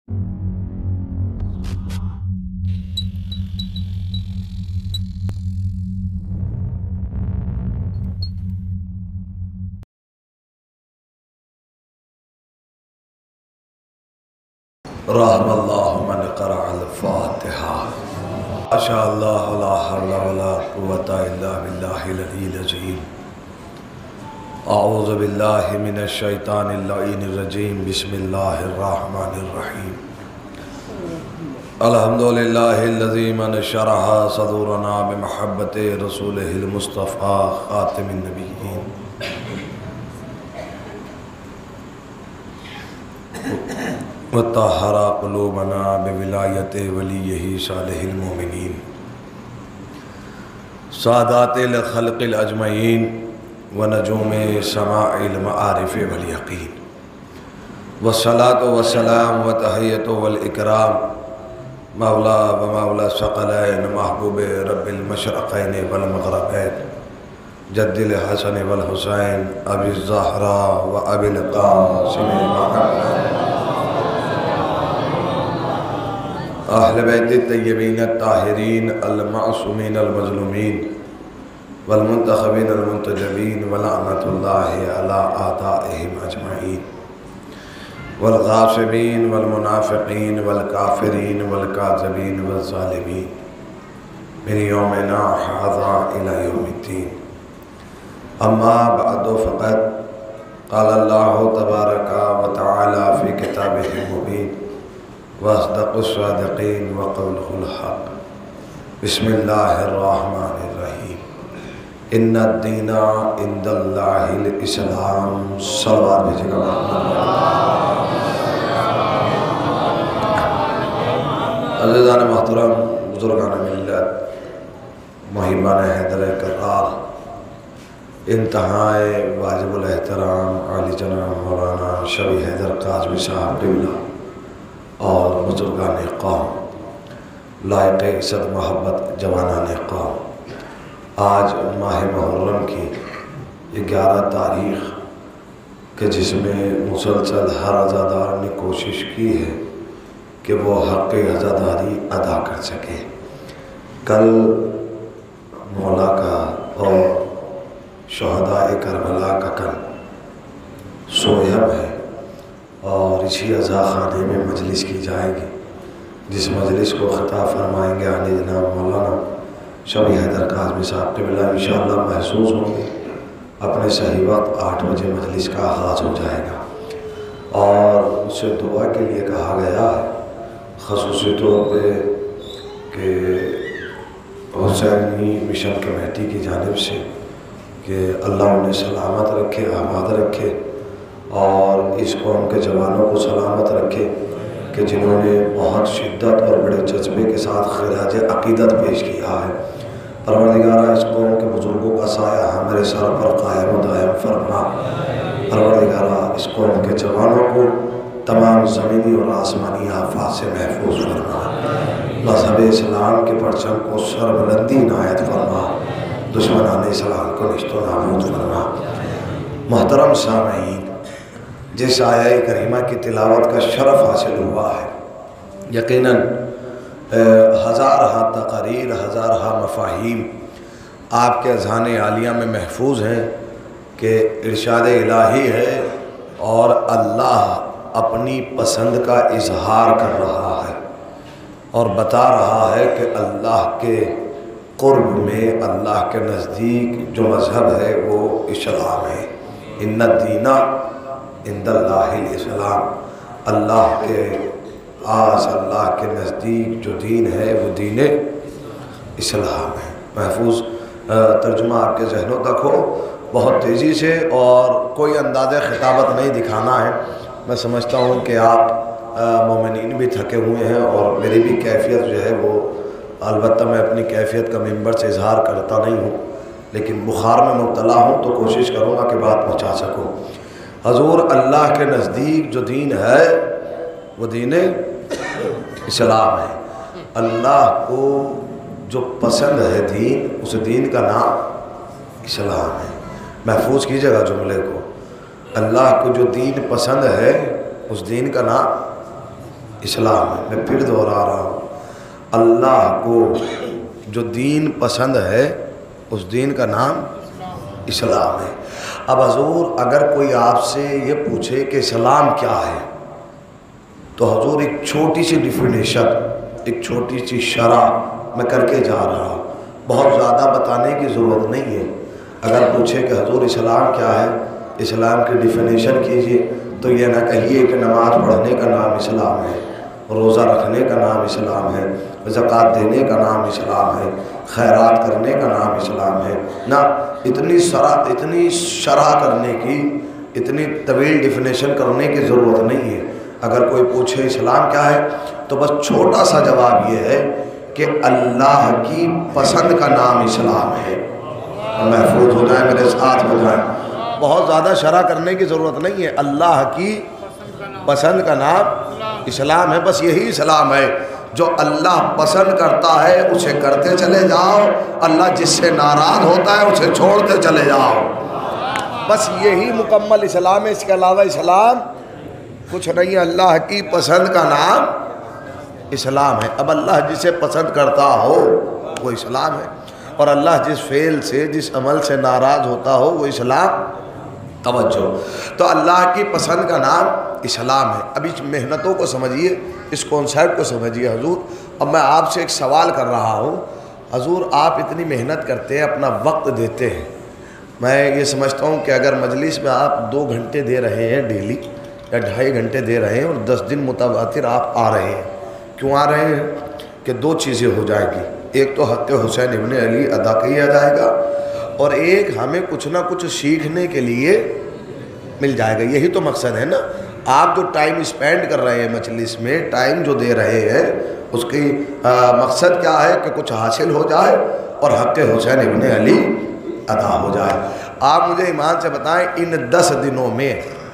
رحم اللہ من قرأ الفاتحہ. ماشاء اللہ لا حول ولا قوة الا باللہ العلی العظیم. اعوذ باللہ من الشیطان اللعین الرجیم. بسم اللہ الرحمن الرحیم. الحمدللہ الذی من شرح صدورنا بمحبت رسولہ المصطفیٰ خاتم النبیین وطہر قلوبنا بولایت ولیہ صالح المومنین سادات الخلق الاجمعین ونجوم سماع المعارف والیقین والصلاة والسلام وتحیت والاکرام مولا و مولا ثقلین محبوب رب المشرقین والمغربین جد الحسن والحسین ابی الزہراء و ابی القاسم محمد اہل بیت الطیبین الطاہرین المعصومین المظلومین والمنتخبین المنتجبین ولعنت اللہ علی اعدائہم اجمعین والغاصبین والمنافقین والکافرین والکاذبین والظالمین من یومنا ھذا الی یوم الدین. اما بعد فقد قال اللہ تبارک و تعالی فی کتابہ المبین واصدق الصادقین وقولہ الحق. بسم اللہ الرحمن الرحیم. ان الدین عند اللہ الاسلام. صلوات بھیجے گا. عزیزان محترم، بزرگان ملت، محبان حیدر کرار، انتہائے واجب الاحترام عالی جناب مولانا شبی حیدر کاظمی صاحب قبلہ اور بزرگان قوم، لائق عزت محبت جوانان قوم، آج ماہ محرم کی 11 تاریخ کہ جس میں مسلسل ہر عزادار نے کوشش کی ہے کہ وہ حق عزاداری ادا کر سکے. کل مولا کا اور شہداء کربلا کا کل سوہم ہے اور اسی عزا خانے میں مجلس کی جائے گی، جس مجلس کو خطاب فرمائیں گے عالی جناب مولانا شبی حیدر کاظمی صاحب قبلہ. انشاءاللہ محسوس ہوں گے اپنے صحیح وقت 8 بجے مجلس کا آغاز ہو جائے گا. اور اس سے دعا کے لیے کہا گیا ہے خصوصی طور پہ کہ حسینی مشن کمیٹی کی جانب سے کہ اللہ انہیں سلامت رکھے، آباد رکھے اور اس قوم کے جوانوں کو سلامت رکھے کہ جنہوں نے بہت شدت اور بڑے جذبے کے ساتھ خراج عقیدت پیش کیا ہے. پروردگارہ اس قوم کے بزرگوں کا سایہ ہمارے سر پر قائم و دائم فرما. پروردگارہ اس قوم کے جوانوں کو تمام زمینی اور آسمانی آفات سے محفوظ فرما. مذہب اسلام کے پرچم کو سربلندی عنایت فرما. دشمنان اسلام کو نیست و نابود فرما. محترم سامعین، جس آیہ کریمہ کی تلاوت کا شرف حاصل ہوا ہے، یقیناً ہزارہا تقاریر، ہزارہا مفاہیم آپ کے اذہان عالیہ میں محفوظ ہیں کہ ارشاد الہی ہے اور اللہ اپنی پسند کا اظہار کر رہا ہے اور بتا رہا ہے کہ اللہ کے قرب میں، اللہ کے نزدیک جو مذہب ہے وہ اسلام ہے. ان الدین عند اللہ الاسلام. اللہ کے پاس، اللہ کے نزدیک جو دین ہے وہ دین اسلام ہے. محفوظ ترجمہ آپ کے ذہنوں تک ہو بہت تیزی سے، اور کوئی انداز خطابت نہیں دکھانا ہے. میں سمجھتا ہوں کہ آپ مومنین بھی تھکے ہوئے ہیں اور میری بھی کیفیت جو ہے وہ، البتہ میں اپنی کیفیت کا ممبر سے اظہار کرتا نہیں ہوں، لیکن بخار میں مبتلا ہوں تو کوشش کروں گا کہ بات پہنچا سکوں. حضور، اللہ کے نزدیک جو دین ہے وہ دین اسلام ہے. اللہ کو جو پسند ہے دین، اس دین کا نام اسلام ہے. محفوظ کیجیے گا جملے کو. اللہ کو جو دین پسند ہے اس دین کا نام اسلام ہے۔ میں پھر دوہرا رہا ہوں، اللہ کو جو دین پسند ہے اس دین کا نام اسلام ہے۔ اب حضور اگر کوئی آپ سے یہ پوچھے کہ اسلام کیا ہے تو حضور ایک چھوٹی سی ڈیفینیشن، ایک چھوٹی سی شرح میں کر کے جا رہا ہوں، بہت زیادہ بتانے کی ضرورت نہیں ہے۔ اگر پوچھے کہ حضور اسلام کیا ہے، اسلام کی ڈیفینیشن کیجئے، تو یہ نہ کہیے کہ نماز پڑھنے کا نام اسلام ہے، روزہ رکھنے کا نام اسلام ہے، زکوٰۃ دینے کا نام اسلام ہے، خیرات کرنے کا نام اسلام ہے۔ نہ اتنی شرح کرنے کی، اتنی طویل ڈیفینیشن کرنے کی ضرورت نہیں ہے۔ اگر کوئی پوچھے اسلام کیا ہے تو بس چھوٹا سا جواب یہ ہے کہ اللہ کی پسند کا نام اسلام ہے۔ محفوظ ہو جائیں، میرے ساتھ ہو جائیں، بہت زیادہ شرح کرنے کی ضرورت نہیں ہے۔ اللہ کی پسند کا نام اسلام ہے، بس یہی اسلام ہے۔ جو اللہ پسند کرتا ہے اسے کرتے چلے جاؤ، اللہ جس سے ناراض ہوتا ہے اسے چھوڑتے چلے جاؤ، بس یہی مکمل اسلام ہے۔ اس کے علاوہ اسلام کچھ نہیں ہے۔ اللہ کی پسند کا نام اسلام ہے۔ اب اللہ جسے پسند کرتا ہو وہ اسلام ہے، اور اللہ جس فعل سے، جس عمل سے ناراض ہوتا ہو وہ اسلام۔ توجہ، تو اللہ کی پسند کا نام اسلام ہے۔ اب اس محنتوں کو سمجھیے، اس کانسیپٹ کو سمجھیے۔ حضور اب میں آپ سے ایک سوال کر رہا ہوں، حضور آپ اتنی محنت کرتے ہیں، اپنا وقت دیتے ہیں، میں یہ سمجھتا ہوں کہ اگر مجلس میں آپ 2 گھنٹے دے رہے ہیں ڈیلی یا 2.5 گھنٹے دے رہے ہیں اور 10 دن متواتر آپ آ رہے ہیں، کیوں آ رہے ہیں؟ کہ 2 چیزیں ہو جائیں گی، ایک تو حق حسین ابن علی ادا کیا جائے گا، اور ایک ہمیں کچھ نہ کچھ سیکھنے کے لیے مل جائے گا۔ یہی تو مقصد ہے نا۔ آپ جو ٹائم اسپینڈ کر رہے ہیں مجلس میں، ٹائم جو دے رہے ہیں، اس کی مقصد کیا ہے کہ کچھ حاصل ہو جائے اور حق حسین ابن علی ادا ہو جائے۔ آپ مجھے ایمان سے بتائیں، ان 10 دنوں میں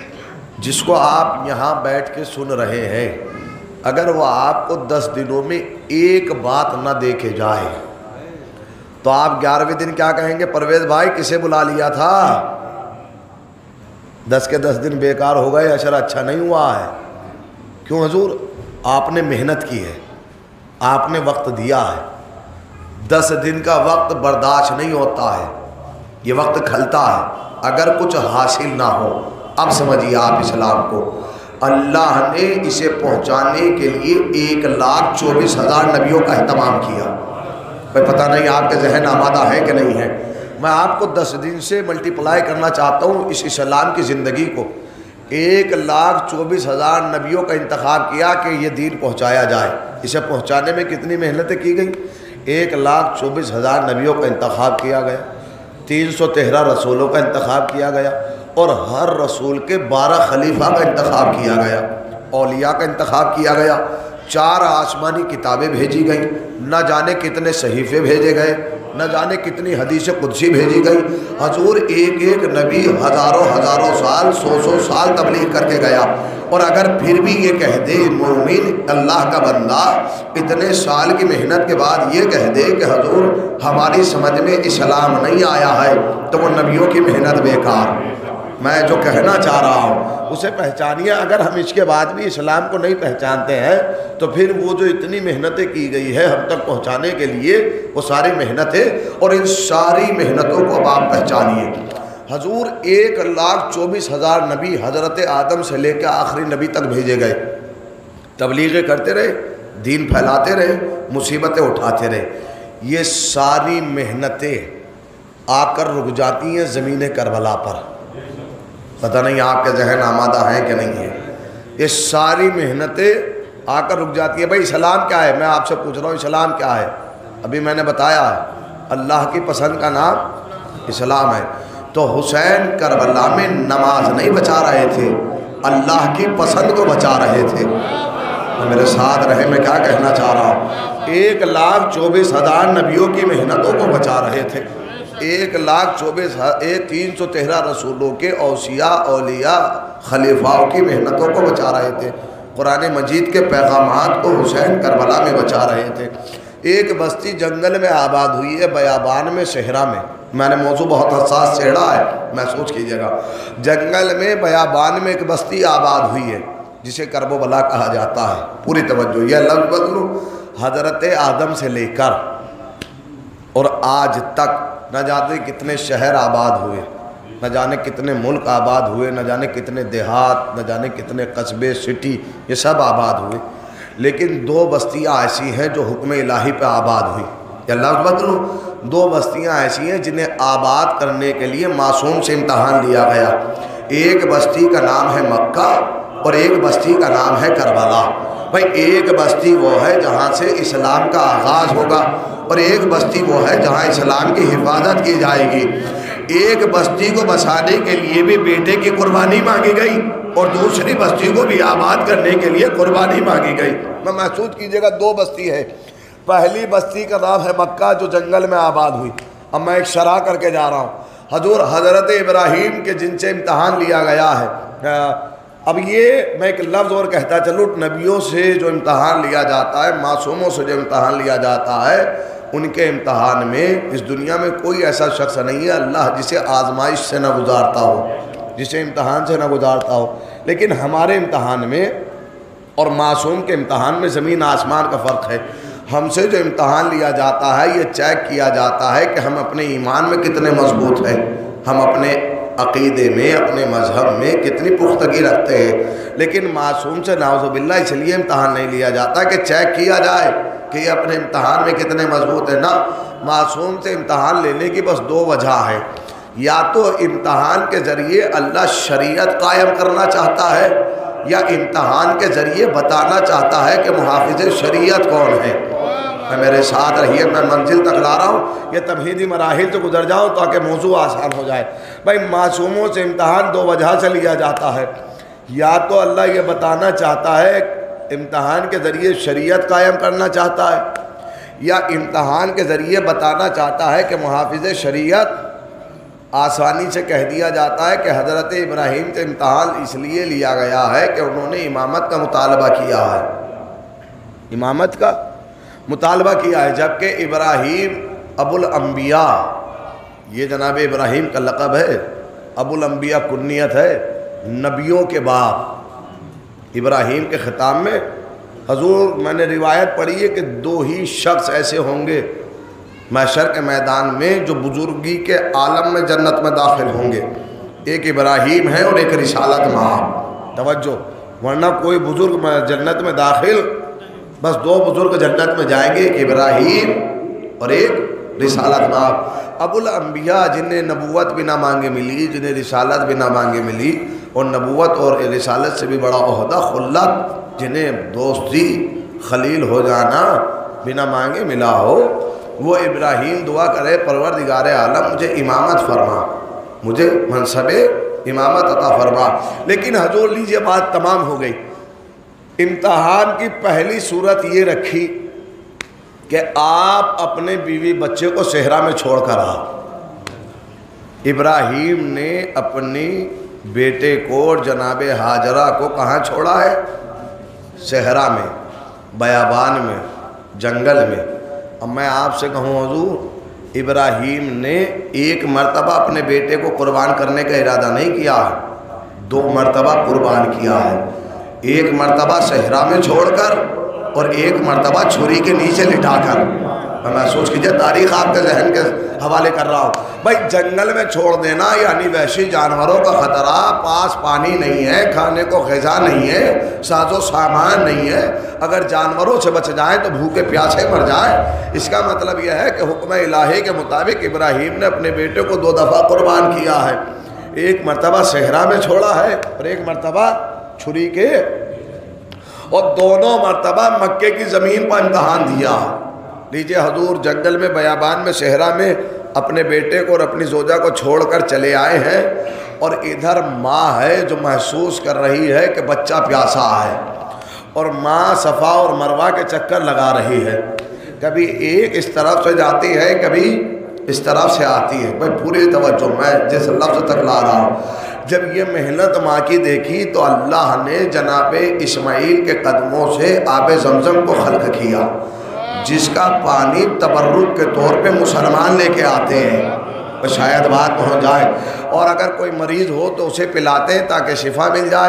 جس کو آپ یہاں بیٹھ کے سن رہے ہیں، اگر وہ آپ کو 10 دنوں میں ایک بات نہ دے کے جائے تو آپ 11ویں دن کیا کہیں گے؟ پرویز بھائی کسے بلا لیا تھا؟ 10 کے 10 دن بیکار ہو گئے، اشر اچھا نہیں ہوا ہے۔ کیوں حضور؟ آپ نے محنت کی ہے، آپ نے وقت دیا ہے۔ 10 دن کا وقت برداشت نہیں ہوتا ہے، یہ وقت کھلتا ہے اگر کچھ حاصل نہ ہو۔ اب سمجھیے آپ اسلام کو، اللہ نے اسے پہنچانے کے لیے 1,24,000 نبیوں کا اہتمام کیا۔ کوئی پتہ نہیں آپ کے ذہن آمادہ ہے کہ نہیں ہے۔ میں آپ کو 10 دن سے ملٹیپلائی کرنا چاہتا ہوں اس اسلام کی زندگی کو۔ 1,24,000 نبیوں کا انتخاب کیا کہ یہ دین پہنچایا جائے۔ اسے پہنچانے میں کتنی محنتیں کی گئیں؟ 1,24,000 نبیوں کا انتخاب کیا گیا، 313 رسولوں کا انتخاب کیا گیا، اور ہر رسول کے 12 خلیفہ کا انتخاب کیا گیا، اولیاء کا انتخاب کیا گیا، 4 آسمانی کتابیں بھیجی گئیں، نہ جانے کتنے صحیفے بھیجے گئے، نہ جانے کتنی حدیث قدسی بھیجی گئی۔ حضور ایک نبی ہزاروں سال، 100 سال تبلیغ کر کے گیا، اور اگر پھر بھی یہ کہہ دے مومن، اللہ کا بندہ، اتنے سال کی محنت کے بعد یہ کہہ دے کہ حضور ہماری سمجھ میں اسلام نہیں آیا ہے، تو وہ نبیوں کی محنت بیکار۔ میں جو کہنا چاہ رہا ہوں اسے پہچانیے۔ اگر ہم اس کے بعد بھی اسلام کو نہیں پہچانتے ہیں تو پھر وہ جو اتنی محنتیں کی گئی ہے ہم تک پہنچانے کے لیے، وہ ساری محنتیں، اور ان ساری محنتوں کو اب آپ پہچانیے۔ حضور 1,24,000 نبی حضرت آدم سے لے کے آخری نبی تک بھیجے گئے، تبلیغیں کرتے رہے، دین پھیلاتے رہے، مصیبتیں اٹھاتے رہے۔ یہ ساری محنتیں آ کر رک جاتی ہیں زمین کربلا پر۔ پتہ نہیں آپ کے ذہن آمادہ ہیں کہ نہیں ہے۔ یہ ساری محنتیں آ کر رک جاتی ہیں۔ بھائی اسلام کیا ہے؟ میں آپ سے پوچھ رہا ہوں اسلام کیا ہے؟ ابھی میں نے بتایا اللہ کی پسند کا نام اسلام ہے۔ تو حسین کربلا میں نماز نہیں بچا رہے تھے، اللہ کی پسند کو بچا رہے تھے۔ میرے ساتھ رہے، میں کیا کہنا چاہ رہا ہوں؟ 1,24,000 نبیوں کی محنتوں کو بچا رہے تھے، 313 رسولوں کے اوصیاء، اولیاء، خلیفاؤں کی محنتوں کو بچا رہے تھے، قرآن مجید کے پیغامات کو حسین کربلا میں بچا رہے تھے۔ ایک بستی جنگل میں آباد ہوئی ہے، بیابان میں، صحرا میں نے موضوع بہت حساس چھیڑا ہے، محسوس کیجیے گا۔ جنگل میں، بیابان میں ایک بستی آباد ہوئی ہے، جسے کرب و بلا کہا جاتا ہے. پوری توجہ، یہ لفظ بدلو. حضرت آدم سے لے کر اور آج تک نہ جانے کتنے شہر آباد ہوئے، نہ جانے کتنے ملک آباد ہوئے، نہ جانے کتنے دیہات، نہ جانے کتنے قصبے سٹی، یہ سب آباد ہوئے، لیکن دو بستیاں ایسی ہیں جو حکم الہی پہ آباد ہوئی. یا لفظ بدلو، دو بستیاں ایسی ہیں جنہیں آباد کرنے کے لیے معصوم سے امتحان لیا گیا. ایک بستی کا نام ہے مکہ اور ایک بستی کا نام ہے کربلا. بھائی ایک بستی وہ ہے جہاں سے اسلام کا آغاز ہوگا اور ایک بستی وہ ہے جہاں اسلام کی حفاظت کی جائے گی. ایک بستی کو بسانے کے لیے بھی بیٹے کی قربانی مانگی گئی اور دوسری بستی کو بھی آباد کرنے کے لیے قربانی مانگی گئی. میں محسوس کیجئے گا، دو بستی ہے. پہلی بستی کا نام ہے مکہ جو جنگل میں آباد ہوئی. اب میں ایک شرح کر کے جا رہا ہوں. حضرت ابراہیم کے جن سے امتحان لیا گیا ہے. اب یہ میں ایک لفظ اور کہتا چلوں، نبیوں سے جو امتحان لیا جاتا ہے، معصوموں سے جو امتحان لیا جاتا ہے، ان کے امتحان میں اس دنیا میں کوئی ایسا شخص نہیں ہے اللہ جسے آزمائش سے نہ گزارتا ہو، جسے امتحان سے نہ گزارتا ہو. لیکن ہمارے امتحان میں اور معصوم کے امتحان میں زمین آسمان کا فرق ہے. ہم سے جو امتحان لیا جاتا ہے یہ چیک کیا جاتا ہے کہ ہم اپنے ایمان میں کتنے مضبوط ہیں، ہم اپنے عقیدے میں، اپنے مذہب میں کتنی پختگی رکھتے ہیں. لیکن معصوم سے نعوذ باللہ اس لیے امتحان نہیں لیا جاتا کہ چیک کیا جائے کہ یہ اپنے امتحان میں کتنے مضبوط ہیں. نہ، معصوم سے امتحان لینے کی بس دو وجہ ہے. یا تو امتحان کے ذریعے اللہ شریعت قائم کرنا چاہتا ہے، یا امتحان کے ذریعے بتانا چاہتا ہے کہ محافظ شریعت کون ہے. میرے ساتھ رہیے، میں منزل تک لا رہا ہوں، یہ تمہیدی مراحل سے گزر جاؤں تاکہ موضوع آسان ہو جائے. بھائی معصوموں سے امتحان دو وجہ سے لیا جاتا ہے. یا تو اللہ یہ بتانا چاہتا ہے، امتحان کے ذریعے شریعت قائم کرنا چاہتا ہے، یا امتحان کے ذریعے بتانا چاہتا ہے کہ محافظ شریعت. آسانی سے کہہ دیا جاتا ہے کہ حضرت ابراہیم سے امتحان اس لیے لیا گیا ہے کہ انہوں نے امامت کا مطالبہ کیا ہے، امامت کا مطالبہ کیا ہے. جبکہ ابراہیم ابو الانبیاء، یہ جناب ابراہیم کا لقب ہے، ابو الانبیاء کنیت ہے، نبیوں کے باپ. ابراہیم کے خطاب میں حضور، میں نے روایت پڑھی ہے کہ دو ہی شخص ایسے ہوں گے محشر کے میدان میں جو بزرگی کے عالم میں جنت میں داخل ہوں گے. ایک ابراہیم ہے اور ایک رسالت مآب. توجہ، ورنہ کوئی بزرگ جنت میں داخل، بس دو بزرگ جنت میں جائیں گے، ایک ابراہیم اور ایک رسالت مآب. ابو الانبیاء جنہیں نبوت بھی نہ مانگے ملی، جنہیں رسالت بھی نہ مانگے ملی، اور نبوت اور رسالت سے بھی بڑا عہدہ خلت، جنہیں دوستی خلیل ہو جانا بنا مانگے ملا ہو، وہ ابراہیم دعا کرے پروردگار عالم مجھے امامت فرما، مجھے منصب امامت عطا فرما. لیکن حضور لیجیے بات تمام ہو گئی. امتحان کی پہلی صورت یہ رکھی کہ آپ اپنے بیوی بچے کو صحرا میں چھوڑ کر آ. ابراہیم نے اپنی بیٹے کو اور جناب ہاجرہ کو کہاں چھوڑا ہے؟ صحرا میں، بیابان میں، جنگل میں. اب میں آپ سے کہوں حضور، ابراہیم نے ایک مرتبہ اپنے بیٹے کو قربان کرنے کا ارادہ نہیں کیا ہے، دو مرتبہ قربان کیا ہے. ایک مرتبہ صحرا میں چھوڑ کر اور ایک مرتبہ چھری کے نیچے لٹا کر. میں محسوس کیجئے، تاریخ آپ کے ذہن کے حوالے کر رہا ہوں. بھائی جنگل میں چھوڑ دینا یعنی وحشی جانوروں کا خطرہ، پاس پانی نہیں ہے، کھانے کو غذا نہیں ہے، ساز و سامان نہیں ہے، اگر جانوروں سے بچ جائیں تو بھوکے پیاسے مر جائیں. اس کا مطلب یہ ہے کہ حکم الہی کے مطابق ابراہیم نے اپنے بیٹے کو دو دفعہ قربان کیا ہے. ایک مرتبہ صحرا میں چھوڑا ہے اور ایک مرتبہ چھری کے، اور دونوں مرتبہ مکے کی زمین پر امتحان دیا. لیجئے حضور جنگل میں، بیابان میں، صحرا میں اپنے بیٹے کو اور اپنی زوجہ کو چھوڑ کر چلے آئے ہیں، اور ادھر ماں ہے جو محسوس کر رہی ہے کہ بچہ پیاسا ہے، اور ماں صفا اور مروہ کے چکر لگا رہی ہے. کبھی ایک اس طرف سے جاتی ہے، کبھی اس طرف سے آتی ہے. بھائی پوری توجہ، میں جس لفظ تک لا رہا ہوں. جب یہ محنت ماں کی دیکھی تو اللہ نے جناب اسماعیل کے قدموں سے آب زمزم کو خلق کیا، جس کا پانی تبرک کے طور پہ مسلمان لے کے آتے ہیں، شاید بات پہنچ جائے. اور اگر کوئی مریض ہو تو اسے پلاتے ہیں تاکہ شفا مل جائے.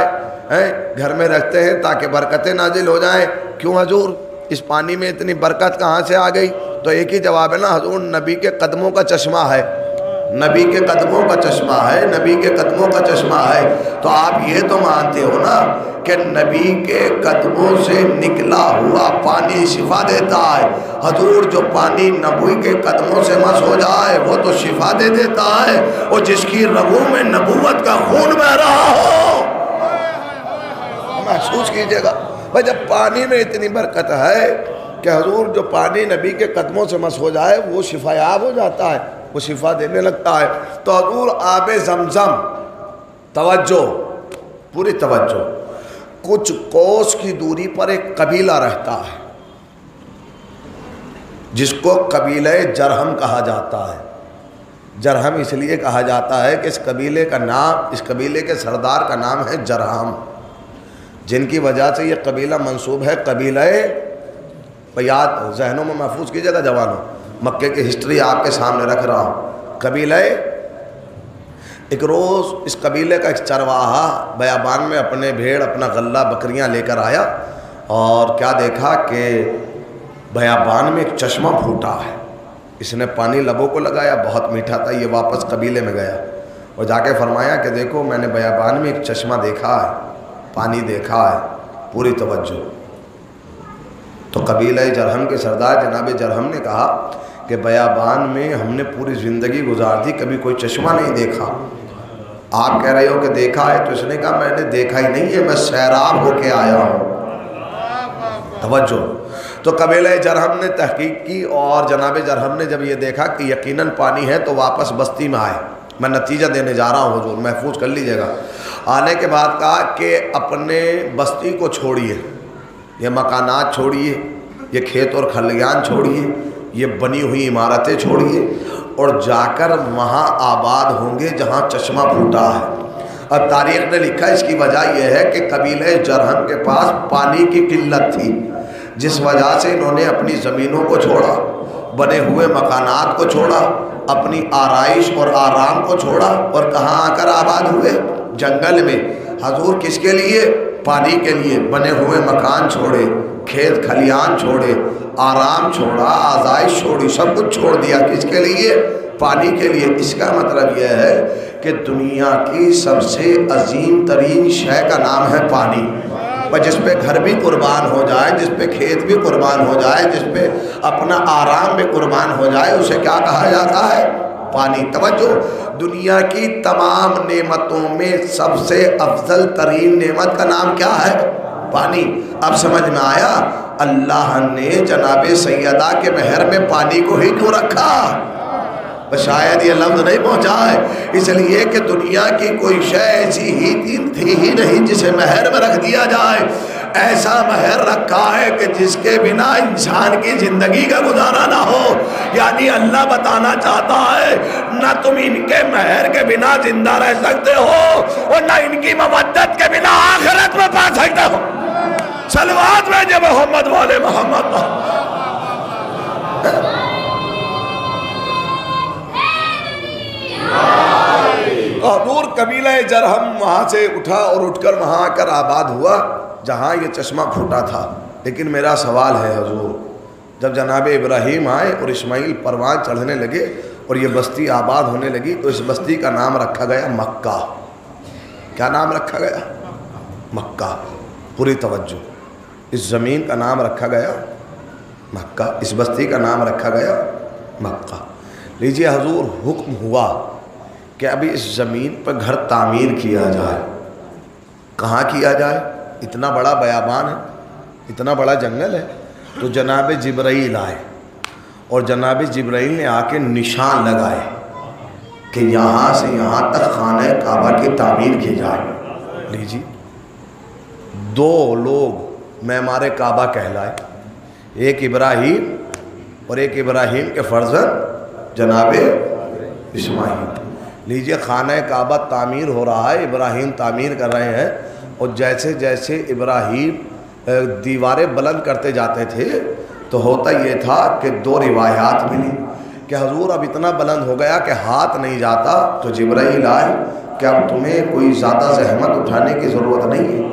گھر میں رکھتے ہیں تاکہ برکتیں نازل ہو جائیں. کیوں حضور اس پانی میں اتنی برکت کہاں سے آ گئی؟ تو ایک ہی جواب ہے نا حضور، نبی کے قدموں کا چشمہ ہے، نبی کے قدموں کا چشمہ ہے، نبی کے قدموں کا چشمہ ہے. تو آپ یہ تو مانتے ہو نا کہ نبی کے قدموں سے نکلا ہوا پانی شفا دیتا ہے. حضور جو پانی نبی کے قدموں سے مس ہو جائے وہ تو شفا دے دیتا ہے. اور جس کی رگوں میں نبوت کا خون بہ رہا ہو، محسوس کیجئے گا بھائی جب پانی میں اتنی برکت ہے کہ حضور جو پانی نبی کے قدموں سے مس ہو جائے وہ شفا یاب ہو جاتا ہے، وہ شفا دینے لگتا ہے. تو حضور آب زمزم، توجہ پوری توجہ، کچھ کوس کی دوری پر ایک قبیلہ رہتا ہے جس کو قبیلہ جرہم کہا جاتا ہے. جرہم اس لیے کہا جاتا ہے کہ اس قبیلے کا نام، اس قبیلے کے سردار کا نام ہے جرہم، جن کی وجہ سے یہ قبیلہ منسوب ہے قبیلہ، یاد ذہنوں میں محفوظ کیجئے گا جوانوں، مکے کی ہسٹری آپ کے سامنے رکھ رہا ہوں. قبیلہ، ایک روز اس قبیلے کا ایک چرواہا بیابان میں اپنے بھیڑ، اپنا غلہ، بکریاں لے کر آیا اور کیا دیکھا کہ بیابان میں ایک چشمہ پھوٹا ہے. اس نے پانی لبوں کو لگایا، بہت میٹھا تھا. یہ واپس قبیلے میں گیا اور جا کے فرمایا کہ دیکھو میں نے بیابان میں ایک چشمہ دیکھا ہے، پانی دیکھا ہے. پوری توجہ. تو قبیلہ جرہم کے سردار جناب جرہم نے کہا کہ بیابان میں ہم نے پوری زندگی گزار دی، کبھی کوئی چشمہ نہیں دیکھا. آپ کہہ رہے ہو کہ دیکھا ہے، تو اس نے کہا میں نے دیکھا ہی نہیں ہے، میں سیراب ہو کے آیا ہوں. توجہ. تو قبیلہ جرہم نے تحقیق کی اور جناب جرہم نے جب یہ دیکھا کہ یقیناً پانی ہے تو واپس بستی میں آئے. میں نتیجہ دینے جا رہا ہوں حضور، محفوظ کر لیجئے گا. آنے کے بعد کہا کہ اپنے بستی کو چھوڑیے، یہ مکانات چھوڑیے، یہ کھیت اور کھلیان چھوڑیے، یہ بنی ہوئی عمارتیں چھوڑیے اور جا کر وہاں آباد ہوں گے جہاں چشمہ پھوٹا ہے. اب تاریخ نے لکھا اس کی وجہ یہ ہے کہ قبیلہ جرہم کے پاس پانی کی قلت تھی، جس وجہ سے انہوں نے اپنی زمینوں کو چھوڑا، بنے ہوئے مکانات کو چھوڑا، اپنی آرائش اور آرام کو چھوڑا اور کہاں آ کر آباد ہوئے؟ جنگل میں. حضور کس کے لیے؟ پانی کے لیے. بنے ہوئے مکان چھوڑے، کھیت کھلیان چھوڑے، آرام چھوڑا، آزائش چھوڑی، سب کچھ چھوڑ دیا. کس کے لیے؟ پانی کے لیے. اس کا مطلب یہ ہے کہ دنیا کی سب سے عظیم ترین شے کا نام ہے پانی. جس پہ گھر بھی قربان ہو جائے، جس پہ کھیت بھی قربان ہو جائے، جس پہ اپنا آرام بھی قربان ہو جائے، اسے کیا کہا جاتا ہے؟ پانی. توجہ. دنیا کی تمام نعمتوں میں سب سے افضل ترین نعمت کا نام کیا ہے؟ پانی. اب سمجھ میں آیا اللہ نے جناب سیدہ کے مہر میں پانی کو ہی کیوں رکھا؟ شاید یہ لفظ نہیں پہنچا ہے، اس لیے کہ دنیا کی کوئی شے ایسی ہی تھی ہی نہیں جسے مہر میں رکھ دیا جائے. ایسا مہر رکھا ہے کہ جس کے بنا انسان کی زندگی کا گزارا نہ ہو. یعنی اللہ بتانا چاہتا ہے نہ تم ان کے مہر کے بنا زندہ رہ سکتے ہو اور نہ ان کی مودت کے بنا آخرت میں پا سکتے ہو. صلوات بھیجے محمد والے محمد. حضور قبیلہ جرہم وہاں سے اٹھا اور اٹھ کر وہاں آ کر آباد ہوا جہاں یہ چشمہ پھوٹا تھا. لیکن میرا سوال ہے حضور، جب جناب ابراہیم آئے اور اسماعیل پروان چڑھنے لگے اور یہ بستی آباد ہونے لگی تو اس بستی کا نام رکھا گیا مکہ. کیا نام رکھا گیا؟ مکہ. پوری توجہ. اس زمین کا نام رکھا گیا مکہ، اس بستی کا نام رکھا گیا مکہ. لیجئے حضور حکم ہوا کہ ابھی اس زمین پر گھر تعمیر کیا جائے. کہاں کیا جائے؟ اتنا بڑا بیابان ہے، اتنا بڑا جنگل ہے. تو جناب جبرائیل آئے اور جناب جبرائیل نے آ کے نشان لگائے کہ یہاں سے یہاں تک خانہ کعبہ کی تعمیر کی جائے. لیجیے 2 لوگ معمار کعبہ کہلائے، ایک ابراہیم اور ایک ابراہیم کے فرزند جناب اسماعیل. لیجئے خانہ کعبہ تعمیر ہو رہا ہے، ابراہیم تعمیر کر رہے ہیں اور جیسے جیسے ابراہیم دیواریں بلند کرتے جاتے تھے تو ہوتا یہ تھا کہ 2 روایات ملی کہ حضور اب اتنا بلند ہو گیا کہ ہاتھ نہیں جاتا. تو جبرائیل آئے کہ اب تمہیں کوئی زیادہ زحمت اٹھانے کی ضرورت نہیں ہے،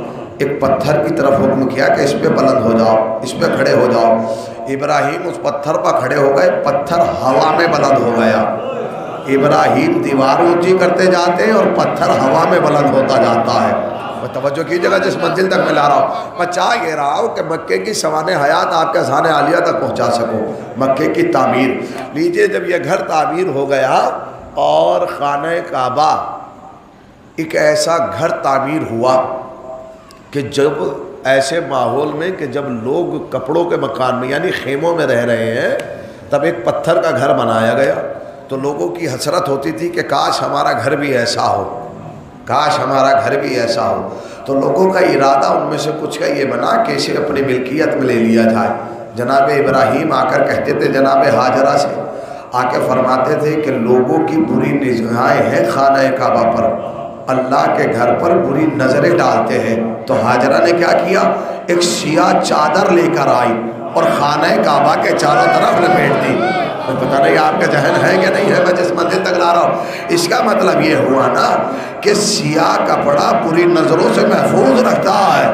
ایک پتھر کی طرف حکم کیا کہ اس پہ بلند ہو جاؤ، اس پہ کھڑے ہو جاؤ۔ ابراہیم اس پتھر پر کھڑے ہو گئے، پتھر ہوا میں بلند ہو گیا۔ ابراہیم دیوار اونچی کرتے جاتے ہیں اور پتھر ہوا میں بلند ہوتا جاتا ہے۔ توجہ کیجیے گا جس منزل تک میں لا رہا ہوں، میں چاہ یہ رہا ہوں کہ مکے کی سوانح حیات آپ کے اذہان عالیہ تک پہنچا سکوں۔ مکے کی تعمیر لیجئے، جب یہ گھر تعمیر ہو گیا اور خانہ کعبہ ایک ایسا گھر تعمیر ہوا کہ جب ایسے ماحول میں کہ جب لوگ کپڑوں کے مکان میں یعنی خیموں میں رہ رہے ہیں، تب ایک پتھر کا گھر بنایا گیا، تو لوگوں کی حسرت ہوتی تھی کہ کاش ہمارا گھر بھی ایسا ہو، کاش ہمارا گھر بھی ایسا ہو۔ تو لوگوں کا ارادہ ان میں سے کچھ کا یہ بنا کہ اسے اپنی ملکیت میں لے لیا جائے۔ جناب ابراہیم آ کر کہتے تھے جناب ہاجرہ سے، آ کے فرماتے تھے کہ لوگوں کی بری نگاہیں ہیں خانہ کعبہ پر، اللہ کے گھر پر بری نظریں ڈالتے ہیں۔ تو ہاجرہ نے کیا کیا، ایک سیاہ چادر لے کر آئی اور خانہ کعبہ کے چاروں طرف لپیٹ دی۔ پتہ نہیں آپ کا ذہن ہے کہ نہیں ہے، میں جس منزل تک لا رہا ہوں، اس کا مطلب یہ ہوا نا کہ سیاہ کپڑا بری نظروں سے محفوظ رکھتا ہے۔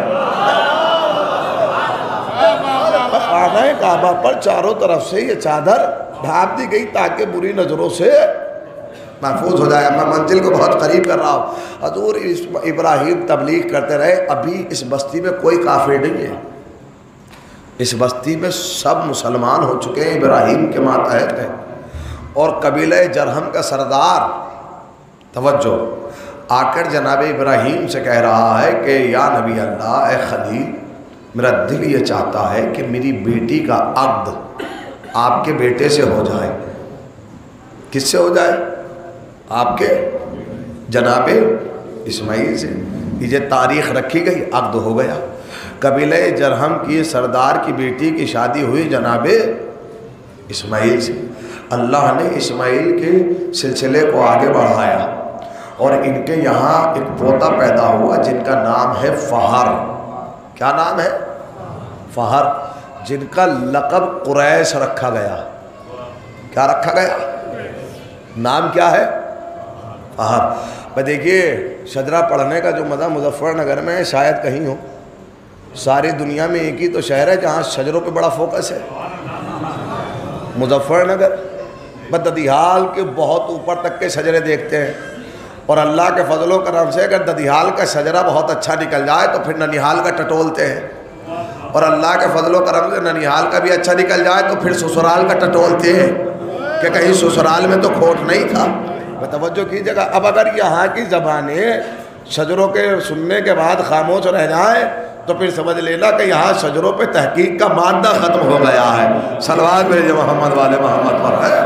خانہ کعبہ پر چاروں طرف سے یہ چادر ڈھانپ دی گئی تاکہ بری نظروں سے محفوظ ہو جائے۔ میں منزل کو بہت قریب کر رہا ہوں۔ حضور ابراہیم تبلیغ کرتے رہے، ابھی اس بستی میں کوئی کافر نہیں ہے، اس بستی میں سب مسلمان ہو چکے ہیں، ابراہیم کے ماتحت ہیں۔ اور قبیلہ جرہم کا سردار توجہ آ کر جناب ابراہیم سے کہہ رہا ہے کہ یا نبی اللہ، اے خلیل، میرا دل یہ چاہتا ہے کہ میری بیٹی کا عقد آپ کے بیٹے سے ہو جائے۔ کس سے ہو جائے؟ آپ کے جناب اسماعیل سے۔ یہ تاریخ رکھی گئی، عقد ہو گیا۔ قبیلہ جرہم کی سردار کی بیٹی کی شادی ہوئی جناب اسماعیل سے۔ اللہ نے اسماعیل کے سلسلے کو آگے بڑھایا اور ان کے یہاں ایک پوتا پیدا ہوا جن کا نام ہے فہر۔ کیا نام ہے؟ فہر، جن کا لقب قریش رکھا گیا۔ کیا رکھا گیا؟ نام کیا ہے؟ فہر۔ میں دیکھیے شجرہ پڑھنے کا جو مزہ مظفر نگر میں ہے شاید کہیں ہو، ساری دنیا میں ایک ہی تو شہر ہے جہاں شجروں پہ بڑا فوکس ہے، مظفر نگر۔ ددیحال کے بہت اوپر تک کے شجرے دیکھتے ہیں، اور اللہ کے فضل و کرم سے اگر ددیحال کا شجرہ بہت اچھا نکل جائے تو پھر ننیحال کا ٹٹولتے ہیں، اور اللہ کے فضل و کرم سے ننیحال کا بھی اچھا نکل جائے تو پھر سسرال کا ٹٹولتے ہیں کہ کہیں سسرال میں تو کھوٹ نہیں تھا۔ توجہ کیجیے گا، اب اگر یہاں کی زبانیں شجروں کے سننے کے بعد خاموش رہ جائیں تو پھر سمجھ لینا کہ یہاں شجروں پہ تحقیق کا مادہ ختم ہو گیا ہے۔ صلوات بھیجئے محمد والے محمد پر ہے۔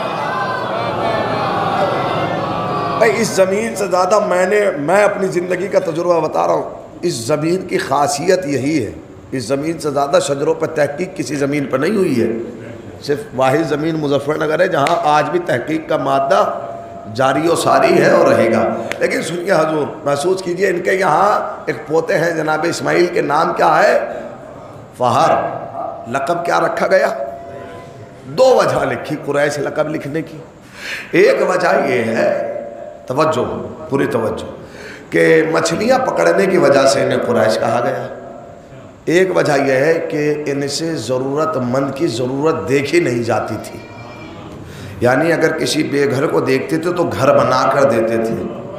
بھائی اس زمین سے زیادہ میں اپنی زندگی کا تجربہ بتا رہا ہوں، اس زمین کی خاصیت یہی ہے، اس زمین سے زیادہ شجروں پر تحقیق کسی زمین پر نہیں ہوئی ہے، صرف واحد زمین مظفر نگر ہے جہاں آج بھی تحقیق کا مادہ جاری و ساری ہے اور رہے گا۔ لیکن سنیے حضور، محسوس کیجئے، ان کے یہاں ایک پوتے ہیں جناب اسماعیل کے نام کیا ہے؟ فہر۔ لقب کیا رکھا گیا؟ دو وجہ لکھی قریش لقب لکھنے کی۔ ایک وجہ یہ ہے، توجہ پوری توجہ، کہ مچھلیاں پکڑنے کی وجہ سے انہیں قریش کہا گیا۔ ایک وجہ یہ ہے کہ ان سے ضرورت مند کی ضرورت دیکھی نہیں جاتی تھی، یعنی اگر کسی بے گھر کو دیکھتے تھے تو گھر بنا کر دیتے تھے۔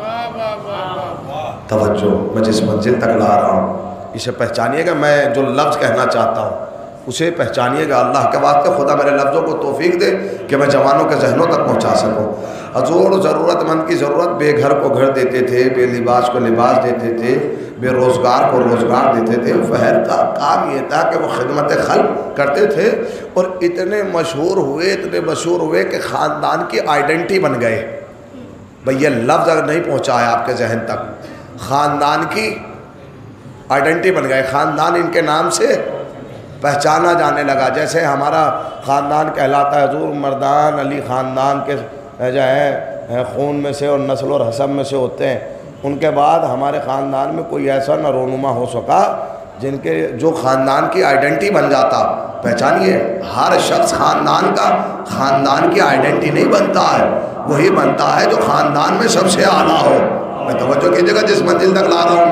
توجہ، میں جس منزل تک لا رہا ہوں اسے پہچانیے گا، میں جو لفظ کہنا چاہتا ہوں اسے پہچانیے گا۔ اللہ کے واسطے خدا میرے لفظوں کو توفیق دے کہ میں جوانوں کے ذہنوں تک پہنچا سکوں۔ حضور ضرورت مند کی ضرورت، بے گھر کو گھر دیتے تھے، بے لباس کو لباس دیتے تھے، بے روزگار کو روزگار دیتے تھے۔ فہر کا کام یہ تھا کہ وہ خدمت خلق کرتے تھے، اور اتنے مشہور ہوئے کہ خاندان کی آئیڈنٹی بن گئے۔ بھئی یہ لفظ اگر نہیں پہنچا ہے آپ کے ذہن تک، خاندان کی آئیڈنٹی بن گئے، خاندان ان کے نام سے پہچانا جانے لگا۔ جیسے ہمارا خاندان کہلاتا ہے حضور مردان علی خاندان کے جو ہے خون میں سے اور نسل اور حسب میں سے ہوتے ہیں، ان کے بعد ہمارے خاندان میں کوئی ایسا نہ رونما ہو سکا جن کے جو خاندان کی آئیڈنٹی بن جاتا۔ پہچانیے، ہر شخص خاندان کی آئیڈنٹی نہیں بنتا ہے، وہی بنتا ہے جو خاندان میں سب سے اعلیٰ ہو۔ میں توجہ کیجیے گا جس منزل تک لا رہا ہوں میں،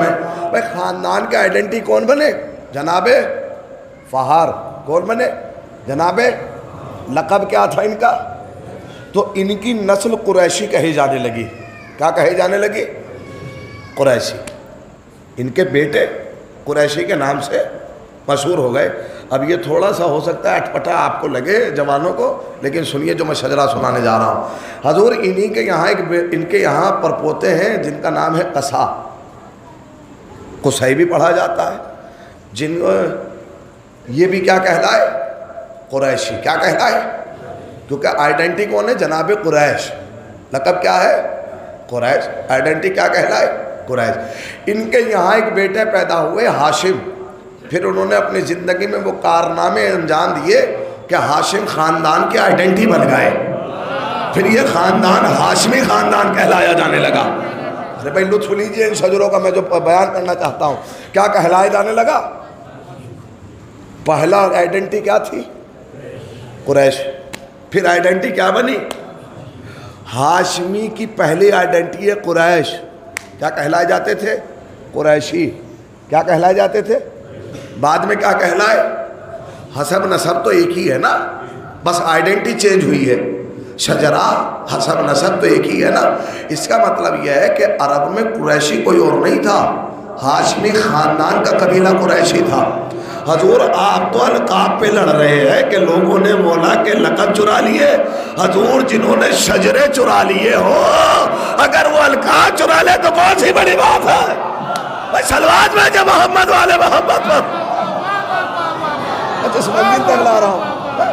بھائی خاندان کے آئیڈینٹی کون بنے؟ جناب فہر. کون بنے؟ جناب. لقب کیا تھا ان کا؟ تو ان کی نسل قریشی کہی جانے لگی. کیا کہی جانے لگی؟ قریشی. ان کے بیٹے قریشی کے نام سے مشہور ہو گئے. اب یہ تھوڑا سا ہو سکتا ہے اٹپٹا آپ کو لگے جوانوں کو، لیکن سنیے جو میں شجرہ سنانے جا رہا ہوں. حضور انہی کے یہاں ان کے یہاں پرپوتے ہیں جن کا نام ہے قصا. قصی بھی پڑھا جاتا ہے. جن یہ بھی کیا کہلائے؟ قریشی. کیا کہلائے؟ کیونکہ آئیڈینٹی کون ہے؟ جناب قریش. لقب کیا ہے؟ قریش. آئیڈینٹی کیا کہلائے؟ قریش. ان کے یہاں ایک بیٹے پیدا ہوئے ہاشم. پھر انہوں نے اپنی زندگی میں وہ کارنامے انجام دیے کہ ہاشم خاندان کے آئیڈینٹی بن گئے. پھر یہ خاندان ہاشمی خاندان کہلایا جانے لگا. ارے بھائی لطف لیجئے ان شجروں کا میں جو بیان کرنا چاہتا ہوں. کیا کہلایا جانے لگا؟ پہلا آئیڈینٹی کیا تھی؟ قریش. پھر آئیڈینٹی کیا بنی؟ ہاشمی کی پہلی آئیڈینٹی ہے قریش. کیا کہلائے جاتے تھے؟ قریشی. کیا کہلائے جاتے تھے؟ بعد میں کیا کہلائے؟ حسب نسب تو ایک ہی ہے نا، بس آئیڈینٹی چینج ہوئی ہے. شجرہ حسب نسب تو ایک ہی ہے نا. اس کا مطلب یہ ہے کہ عرب میں قریشی کوئی اور نہیں تھا، ہاشمی خاندان کا قبیلہ قریشی تھا. حضور آپ تو القاب پہ لڑ رہے ہیں کہ لوگوں نے مولا کے لقب چرا لیے. حضور جنہوں نے شجرے چرا لیے ہو، اگر وہ القاب چرا لے تو کون سی بڑی بات ہے؟ بھائی سلوات میں جو محمد والے محمد پر اس منزل تک لا رہا ہوں.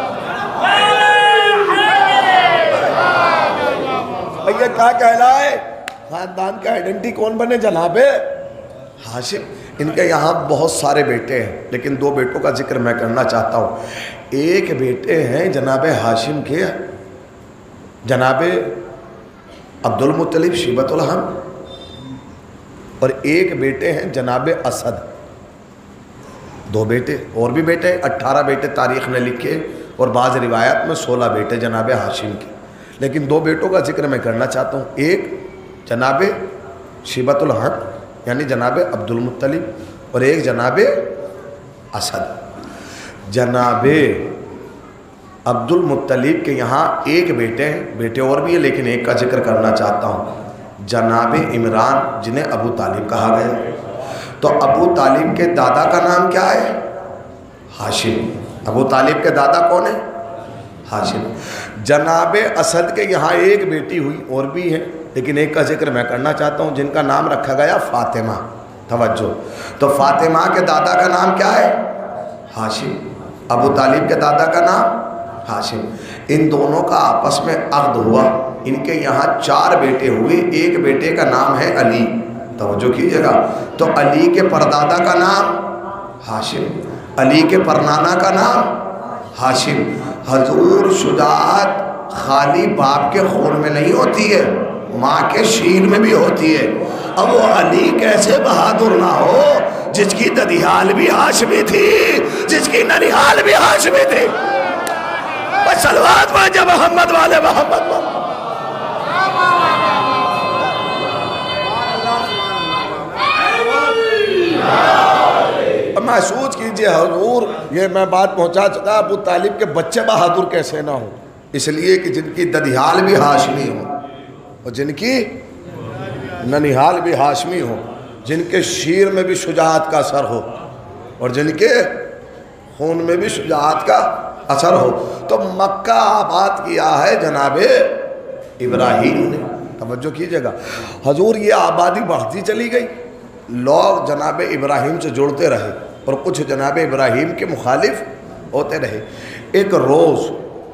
یہ کیا کہلائے؟ خاندان کا آئیڈینٹی کون بنے؟ جناب ہاشم. ان کے یہاں بہت سارے بیٹے ہیں، لیکن دو بیٹوں کا ذکر میں کرنا چاہتا ہوں. ایک بیٹے ہیں جناب ہاشم کے، جناب عبد المطلب شیبۃ الحم، اور ایک بیٹے ہیں جناب اسد. دو بیٹے. اور بھی بیٹے 18 بیٹے تاریخ نے لکھے، اور بعض روایات میں 16 بیٹے جناب ہاشم کے. لیکن دو بیٹوں کا ذکر میں کرنا چاہتا ہوں. ایک جناب شیبۃ الحم یعنی جناب عبد المطلب، اور ایک جناب اسد. جناب عبد المطلب کے یہاں ایک بیٹے ہیں، بیٹے اور بھی ہیں لیکن ایک کا ذکر کرنا چاہتا ہوں، جناب عمران جنہیں ابو طالب کہا گیا. تو ابو طالب کے دادا کا نام کیا ہے؟ ہاشم. ابو طالب کے دادا کون ہے؟ ہاشم. جناب اسد کے یہاں ایک بیٹی ہوئی، اور بھی ہیں لیکن ایک کا ذکر میں کرنا چاہتا ہوں، جن کا نام رکھا گیا فاطمہ. توجہ. تو فاطمہ کے دادا کا نام کیا ہے؟ ہاشم. ابو طالب کے دادا کا نام ہاشم. ان دونوں کا آپس میں عقد ہوا. ان کے یہاں 4 بیٹے ہوئے. ایک بیٹے کا نام ہے علی. توجہ کیجئے گا. تو علی کے پردادا کا نام ہاشم، علی کے پرنانا کا نام ہاشم. حضور شجاعت خالی باپ کے خون میں نہیں ہوتی ہے، ماں کے شین میں بھی ہوتی ہے. اب وہ علی کیسے بہادر نہ ہو جس کی ددیال بھی ہاشمی تھی، جس کی ننیال بھی ہاشمی تھی. بس صلوات مانجے محمد والے محمد والے. محسوس کیجئے حضور، یہ میں بات پہنچا چکا، ابو طالب کے بچے بہادر کیسے نہ ہوں؟ اس لیے کہ جن کی ددیال بھی ہاشمی ہو، اور جن کی ننیحال بھی ہاشمی ہو، جن کے شیر میں بھی شجاعت کا اثر ہو، اور جن کے خون میں بھی شجاعت کا اثر ہو. تو مکہ آباد کیا ہے جناب ابراہیم نے. توجہ کیجئے گا. حضور یہ آبادی بڑھتی چلی گئی، لوگ جناب ابراہیم سے جڑتے رہے اور کچھ جناب ابراہیم کے مخالف ہوتے رہے. ایک روز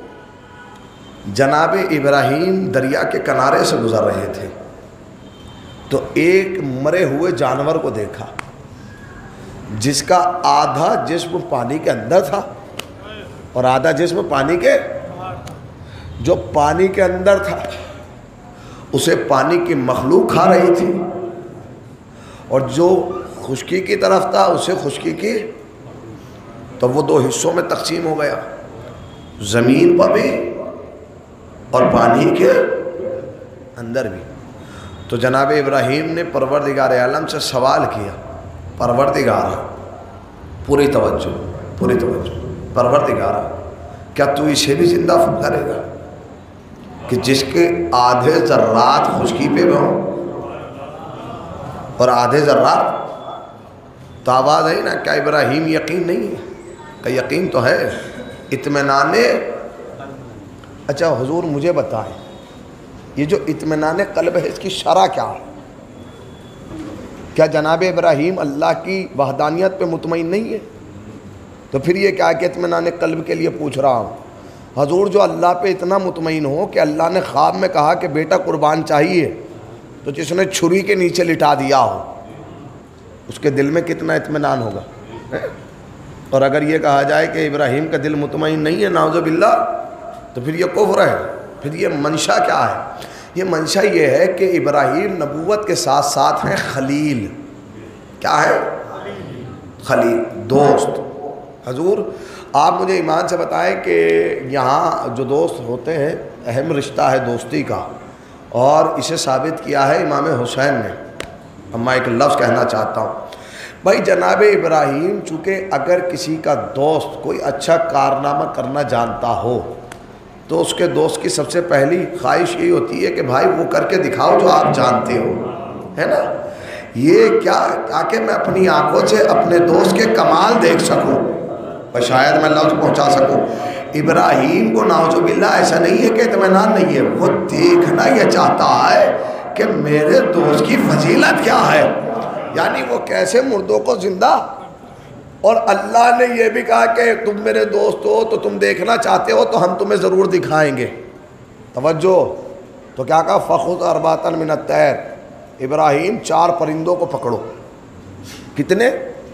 جناب ابراہیم دریا کے کنارے سے گزر رہے تھے تو ایک مرے ہوئے جانور کو دیکھا جس کا آدھا جسم پانی کے اندر تھا اور آدھا جسم پانی کے، جو پانی کے اندر تھا اسے پانی کی مخلوق کھا رہی تھی، اور جو خشکی کی طرف تھا اسے خشکی کی. تو وہ 2 حصوں میں تقسیم ہو گیا، زمین پر بھی اور پانی کے اندر بھی. تو جناب ابراہیم نے پروردگار عالم سے سوال کیا پروردگارہ، پوری توجہ، پوری توجہ، پروردگارہ کیا تو اسے بھی زندہ کرے گا کہ جس کے آدھے ذرات خشکی پہ ہوں اور آدھے ذرات؟ تو آواز ہے نا، کیا ابراہیم یقین نہیں ہے؟ کہ یقین تو ہے، اطمینان۔ اچھا حضور مجھے بتائیں، یہ جو اطمینان قلب ہے اس کی شرح کیا ہے؟ کیا جناب ابراہیم اللہ کی وحدانیت پہ مطمئن نہیں ہے؟ تو پھر یہ کیا کہ اطمینان قلب کے لیے پوچھ رہا ہوں؟ حضور جو اللہ پہ اتنا مطمئن ہو کہ اللہ نے خواب میں کہا کہ بیٹا قربان چاہیے، تو جس نے چھری کے نیچے لٹا دیا ہو اس کے دل میں کتنا اطمینان ہوگا؟ اور اگر یہ کہا جائے کہ ابراہیم کا دل مطمئن نہیں ہے نعوذ باللہ، تو پھر یہ کفر ہے۔ پھر یہ منشا کیا ہے؟ یہ منشا یہ ہے کہ ابراہیم نبوت کے ساتھ ساتھ ہیں خلیل۔ کیا ہے؟ خلیل، دوست۔ حضور آپ مجھے ایمان سے بتائیں کہ یہاں جو دوست ہوتے ہیں اہم رشتہ ہے دوستی کا، اور اسے ثابت کیا ہے امام حسین نے۔ اب میں ایک لفظ کہنا چاہتا ہوں بھائی، جناب ابراہیم چونکہ اگر کسی کا دوست کوئی اچھا کارنامہ کرنا جانتا ہو تو اس کے دوست کی سب سے پہلی خواہش یہی ہوتی ہے کہ بھائی وہ کر کے دکھاؤ جو آپ جانتے ہو، ہے نا؟ یہ کیا تاکہ میں اپنی آنکھوں سے اپنے دوست کے کمال دیکھ سکوں اور شاید میں لفظ پہنچا سکوں۔ ابراہیم کو نعوذ باللہ ایسا نہیں ہے کہ اطمینان نہیں ہے، وہ دیکھنا یہ چاہتا ہے کہ میرے دوست کی فضیلت کیا ہے، یعنی وہ کیسے مردوں کو زندہ۔ اور اللہ نے یہ بھی کہا کہ تم میرے دوست ہو تو تم دیکھنا چاہتے ہو تو ہم تمہیں ضرور دکھائیں گے۔ توجہ، تو کیا کہا؟ فخذ اربعۃ من الطیر، ابراہیم 4 پرندوں کو پکڑو۔ کتنے؟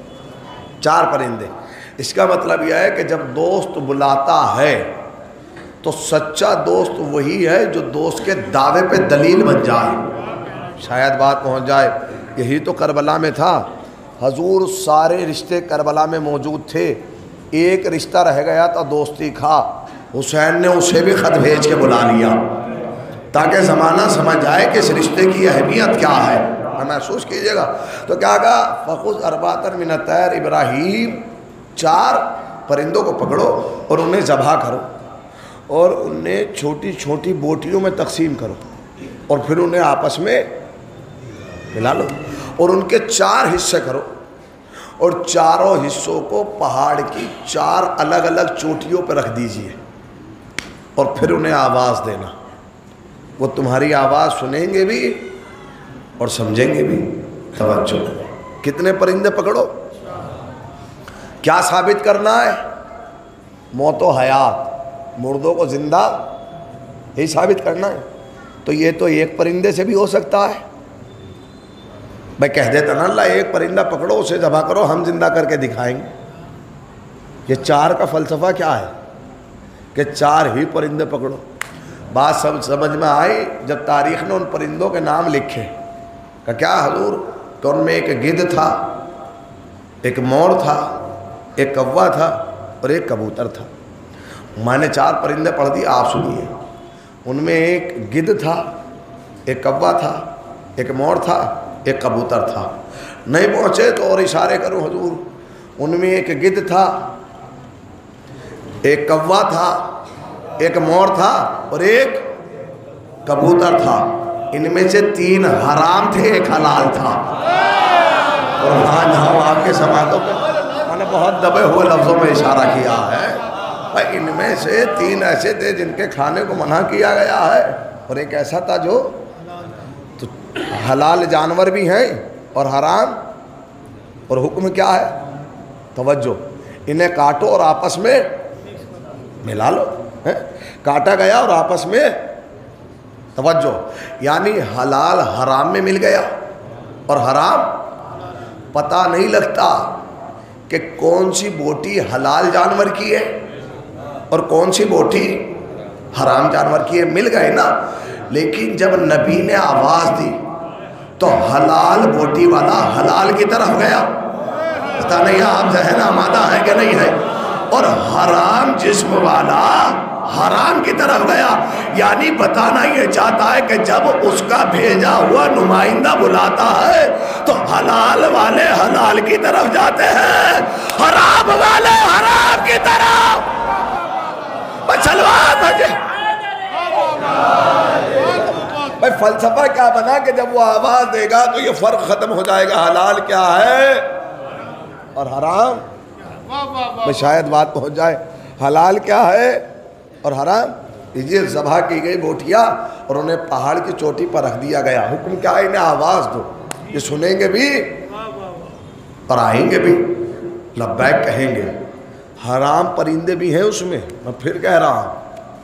4 پرندے۔ اس کا مطلب یہ ہے کہ جب دوست بلاتا ہے تو سچا دوست وہی ہے جو دوست کے دعوے پہ دلیل بن جائے۔ شاید بات پہنچ جائے۔ یہی تو کربلا میں تھا، حضور سارے رشتے کربلا میں موجود تھے، ایک رشتہ رہ گیا تھا دوستی کا، حسین نے اسے بھی خط بھیج کے بلا لیا تاکہ زمانہ سمجھ جائے کہ اس رشتے کی اہمیت کیا ہے۔ محسوس کیجئے گا۔ تو کیا کہا؟ فخذ اربعۃ من الطیر، ابراہیم 4 پرندوں کو پکڑو اور انہیں ذبح کرو اور انہیں چھوٹی چھوٹی بوٹیوں میں تقسیم کرو اور پھر انہیں آپس میں ملا لو اور ان کے 4 حصے کرو اور چاروں حصوں کو پہاڑ کی 4 الگ الگ چوٹیوں پہ رکھ دیجئے اور پھر انہیں آواز دینا۔ وہ تمہاری آواز سنیں گے بھی اور سمجھیں گے بھی۔ توجہ، کتنے پرندے پکڑو؟ کیا ثابت کرنا ہے؟ موت و حیات، مردوں کو زندہ، یہی ثابت کرنا ہے۔ تو یہ تو ایک پرندے سے بھی ہو سکتا ہے۔ میں کہہ دیتا نا اللہ ایک پرندہ پکڑو اسے ذبح کرو ہم زندہ کر کے دکھائیں گے۔ یہ 4 کا فلسفہ کیا ہے کہ 4 ہی پرندے پکڑو؟ بات سب سمجھ میں آئی جب تاریخ نے ان پرندوں کے نام لکھے کہ کیا حضور؟ کہ ان میں ایک گدھ تھا، ایک مور تھا، ایک کوا تھا اور ایک کبوتر تھا۔ میں نے 4 پرندے پڑھ دی، آپ سنیے۔ ان میں ایک گدھ تھا، ایک کوا تھا، ایک مور تھا، ایک کبوتر تھا۔ نہیں پہنچے تو اور اشارے کروں حضور۔ ان میں ایک گدھ تھا، ایک کوا تھا، ایک مور تھا اور ایک کبوتر تھا۔ ان میں سے 3 حرام تھے، ایک حلال تھا۔ اور وہاں جہاں آپ کے سماعتوں پہ میں نے بہت دبے ہوئے لفظوں میں اشارہ کیا ہے، ان میں سے 3 ایسے تھے جن کے کھانے کو منع کیا گیا ہے اور ایک ایسا تھا جو تو حلال جانور بھی ہیں اور حرام، اور حکم کیا ہے؟ توجہ، انہیں کاٹو اور آپس میں ملا لو۔ کاٹا گیا اور آپس میں، توجہ، یعنی حلال حرام میں مل گیا اور حرام پتہ نہیں لگتا کہ کون سی بوٹی حلال جانور کی ہے اور کون سی بوٹی حرام جانور کی ہے، مل گئے نا۔ لیکن جب نبی نے آواز دی تو حلال بوٹی والا حلال کی طرف گیا، پتہ نہیں آپ ذہن آمادہ ہے کہ نہیں ہے، اور حرام جسم والا حرام کی طرف گیا. یعنی بتانا یہ چاہتا ہے کہ جب اس کا بھیجا ہوا نمائندہ بلاتا ہے تو حلال والے حلال کی طرف جاتے ہیں، حرام والے حرام کی طرف. سلوات بھائی فلسفہ کیا بنا کہ جب وہ آواز دے گا تو یہ فرق ختم ہو جائے گا، حلال کیا ہے اور حرام. میں شاید بات پہنچ جائے. حلال کیا ہے اور حرام. یہ ذبح کی گئی بوٹیا اور انہیں پہاڑ کی چوٹی پر رکھ دیا گیا. حکم کیا ہے؟ انہیں آواز دو، یہ سنیں گے بھی اور آئیں گے بھی، لبیک کہیں گے. حرام پرندے بھی ہیں اس میں. میں پھر کہہ رہا ہوں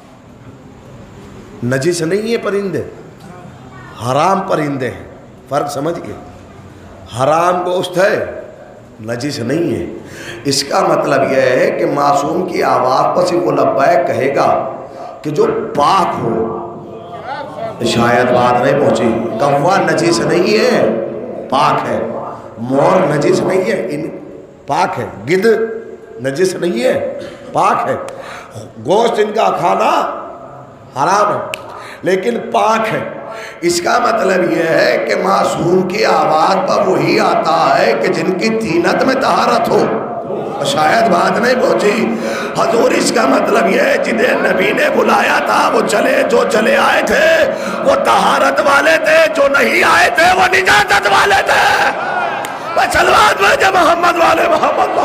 نجس نہیں ہے پرندے، حرام پرندے ہیں. فرق سمجھ گئے؟ حرام گوشت ہے، نجس نہیں ہے. اس کا مطلب یہ ہے کہ معصوم کی آواز پر صرف وہ لبیک کہے گا کہ جو پاک ہو. شاید بات نہیں پہنچی. کوا نجس نہیں ہے، پاک ہے. مور نجس نہیں ہے، پاک ہے. گدھ نجس نہیں ہے، پاک ہے. گوشت ان کا کھانا حرام ہے لیکن پاک ہے. اس کا مطلب یہ ہے کہ معصوم کی آواز پر وہی آتا ہے کہ جن کی طینت میں طہارت ہو. شاید بات نہیں پہنچی. حضور اس کا مطلب یہ ہے جنہیں نبی نے بلایا تھا وہ جو چلے آئے تھے وہ طہارت والے تھے، جو نہیں آئے تھے وہ نجاست والے تھے. سلوات بھیجے محمد والے محمد.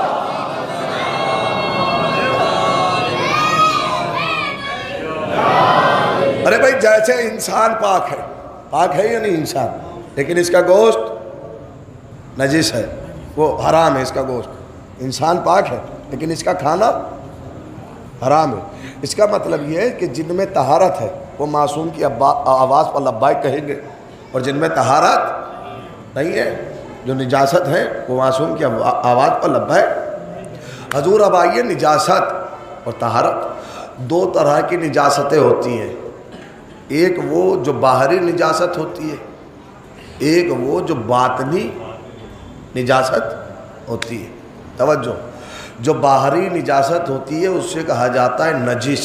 ارے بھائی جیسے انسان پاک ہے یا نہیں انسان، لیکن اس کا گوشت نجس ہے، وہ حرام ہے. اس کا گوشت انسان پاک ہے لیکن اس کا کھانا حرام ہے. اس کا مطلب یہ ہے کہ جن میں طہارت ہے وہ معصوم کی آواز پر لبیک کہیں گے، اور جن میں طہارت نہیں ہے، جو نجاست ہے، وہ معصوم کی آواز پر لبیک. حضور اب آئیے، نجاست اور طہارت دو طرح کی نجاستیں ہوتی ہیں. ایک وہ جو باہری نجاست ہوتی ہے، ایک وہ جو باطنی نجاست ہوتی ہے. توجہ، جو باہری نجاست ہوتی ہے اس سے کہا جاتا ہے نجس،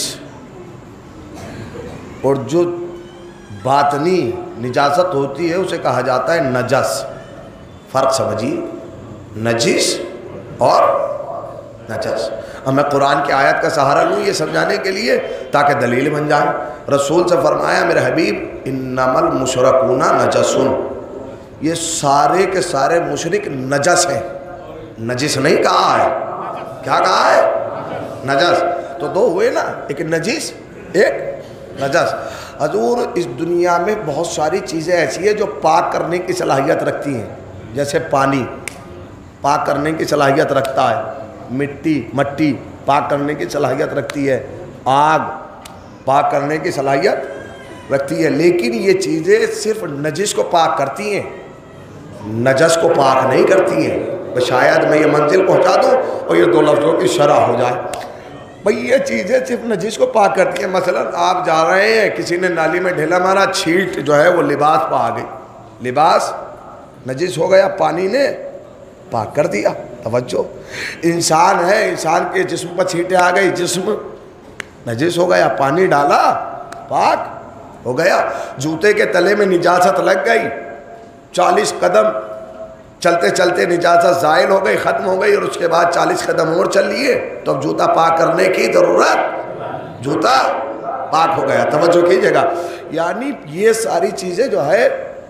اور جو باطنی نجاست ہوتی ہے اسے کہا جاتا ہے نجس. فرق سمجھیے، نجس اور نجس. اب میں قرآن کی آیت کا سہارا لوں یہ سمجھانے کے لیے تاکہ دلیل بن جائے. رسول سے فرمایا میرے حبیب انما المشرکون نجس، یہ سارے کے سارے مشرک نجس ہیں. نجس نہیں کہا ہے، کیا کہا ہے؟ نجس. تو دو ہوئے نا، ایک نجس ایک نجس. حضور اس دنیا میں بہت ساری چیزیں ایسی ہیں جو پاک کرنے کی صلاحیت رکھتی ہیں. جیسے پانی پاک کرنے کی صلاحیت رکھتا ہے، مٹی پاک کرنے کی صلاحیت رکھتی ہے، آگ پاک کرنے کی صلاحیت رکھتی ہے. لیکن یہ چیزیں صرف نجس کو پاک کرتی ہیں، نجس کو پاک نہیں کرتی ہیں. شاید میں یہ منزل پہنچا دوں اور یہ دو لفظوں کی شرح ہو جائے. بھئی یہ چیزیں صرف نجس کو پاک کرتی ہیں. مثلا آپ جا رہے ہیں، کسی نے نالی میں ڈھیلا مارا، چھیٹ جو ہے وہ لباس پہ آ گئی، لباس نجس ہو گیا، پانی نے پاک کر دیا. توجہ، انسان ہے، انسان کے جسم پر چھینٹیں آ گئی، جسم نجس ہو گیا، پانی ڈالا پاک ہو گیا. جوتے کے تلے میں نجاست لگ گئی، 40 قدم چلتے چلتے نجاست زائل ہو گئی، ختم ہو گئی، اور اس کے بعد 40 قدم اور چل لیے تو اب جوتا پاک کرنے کی ضرورت، جوتا پاک ہو گیا. توجہ کیجیے گا. یعنی یہ ساری چیزیں جو ہے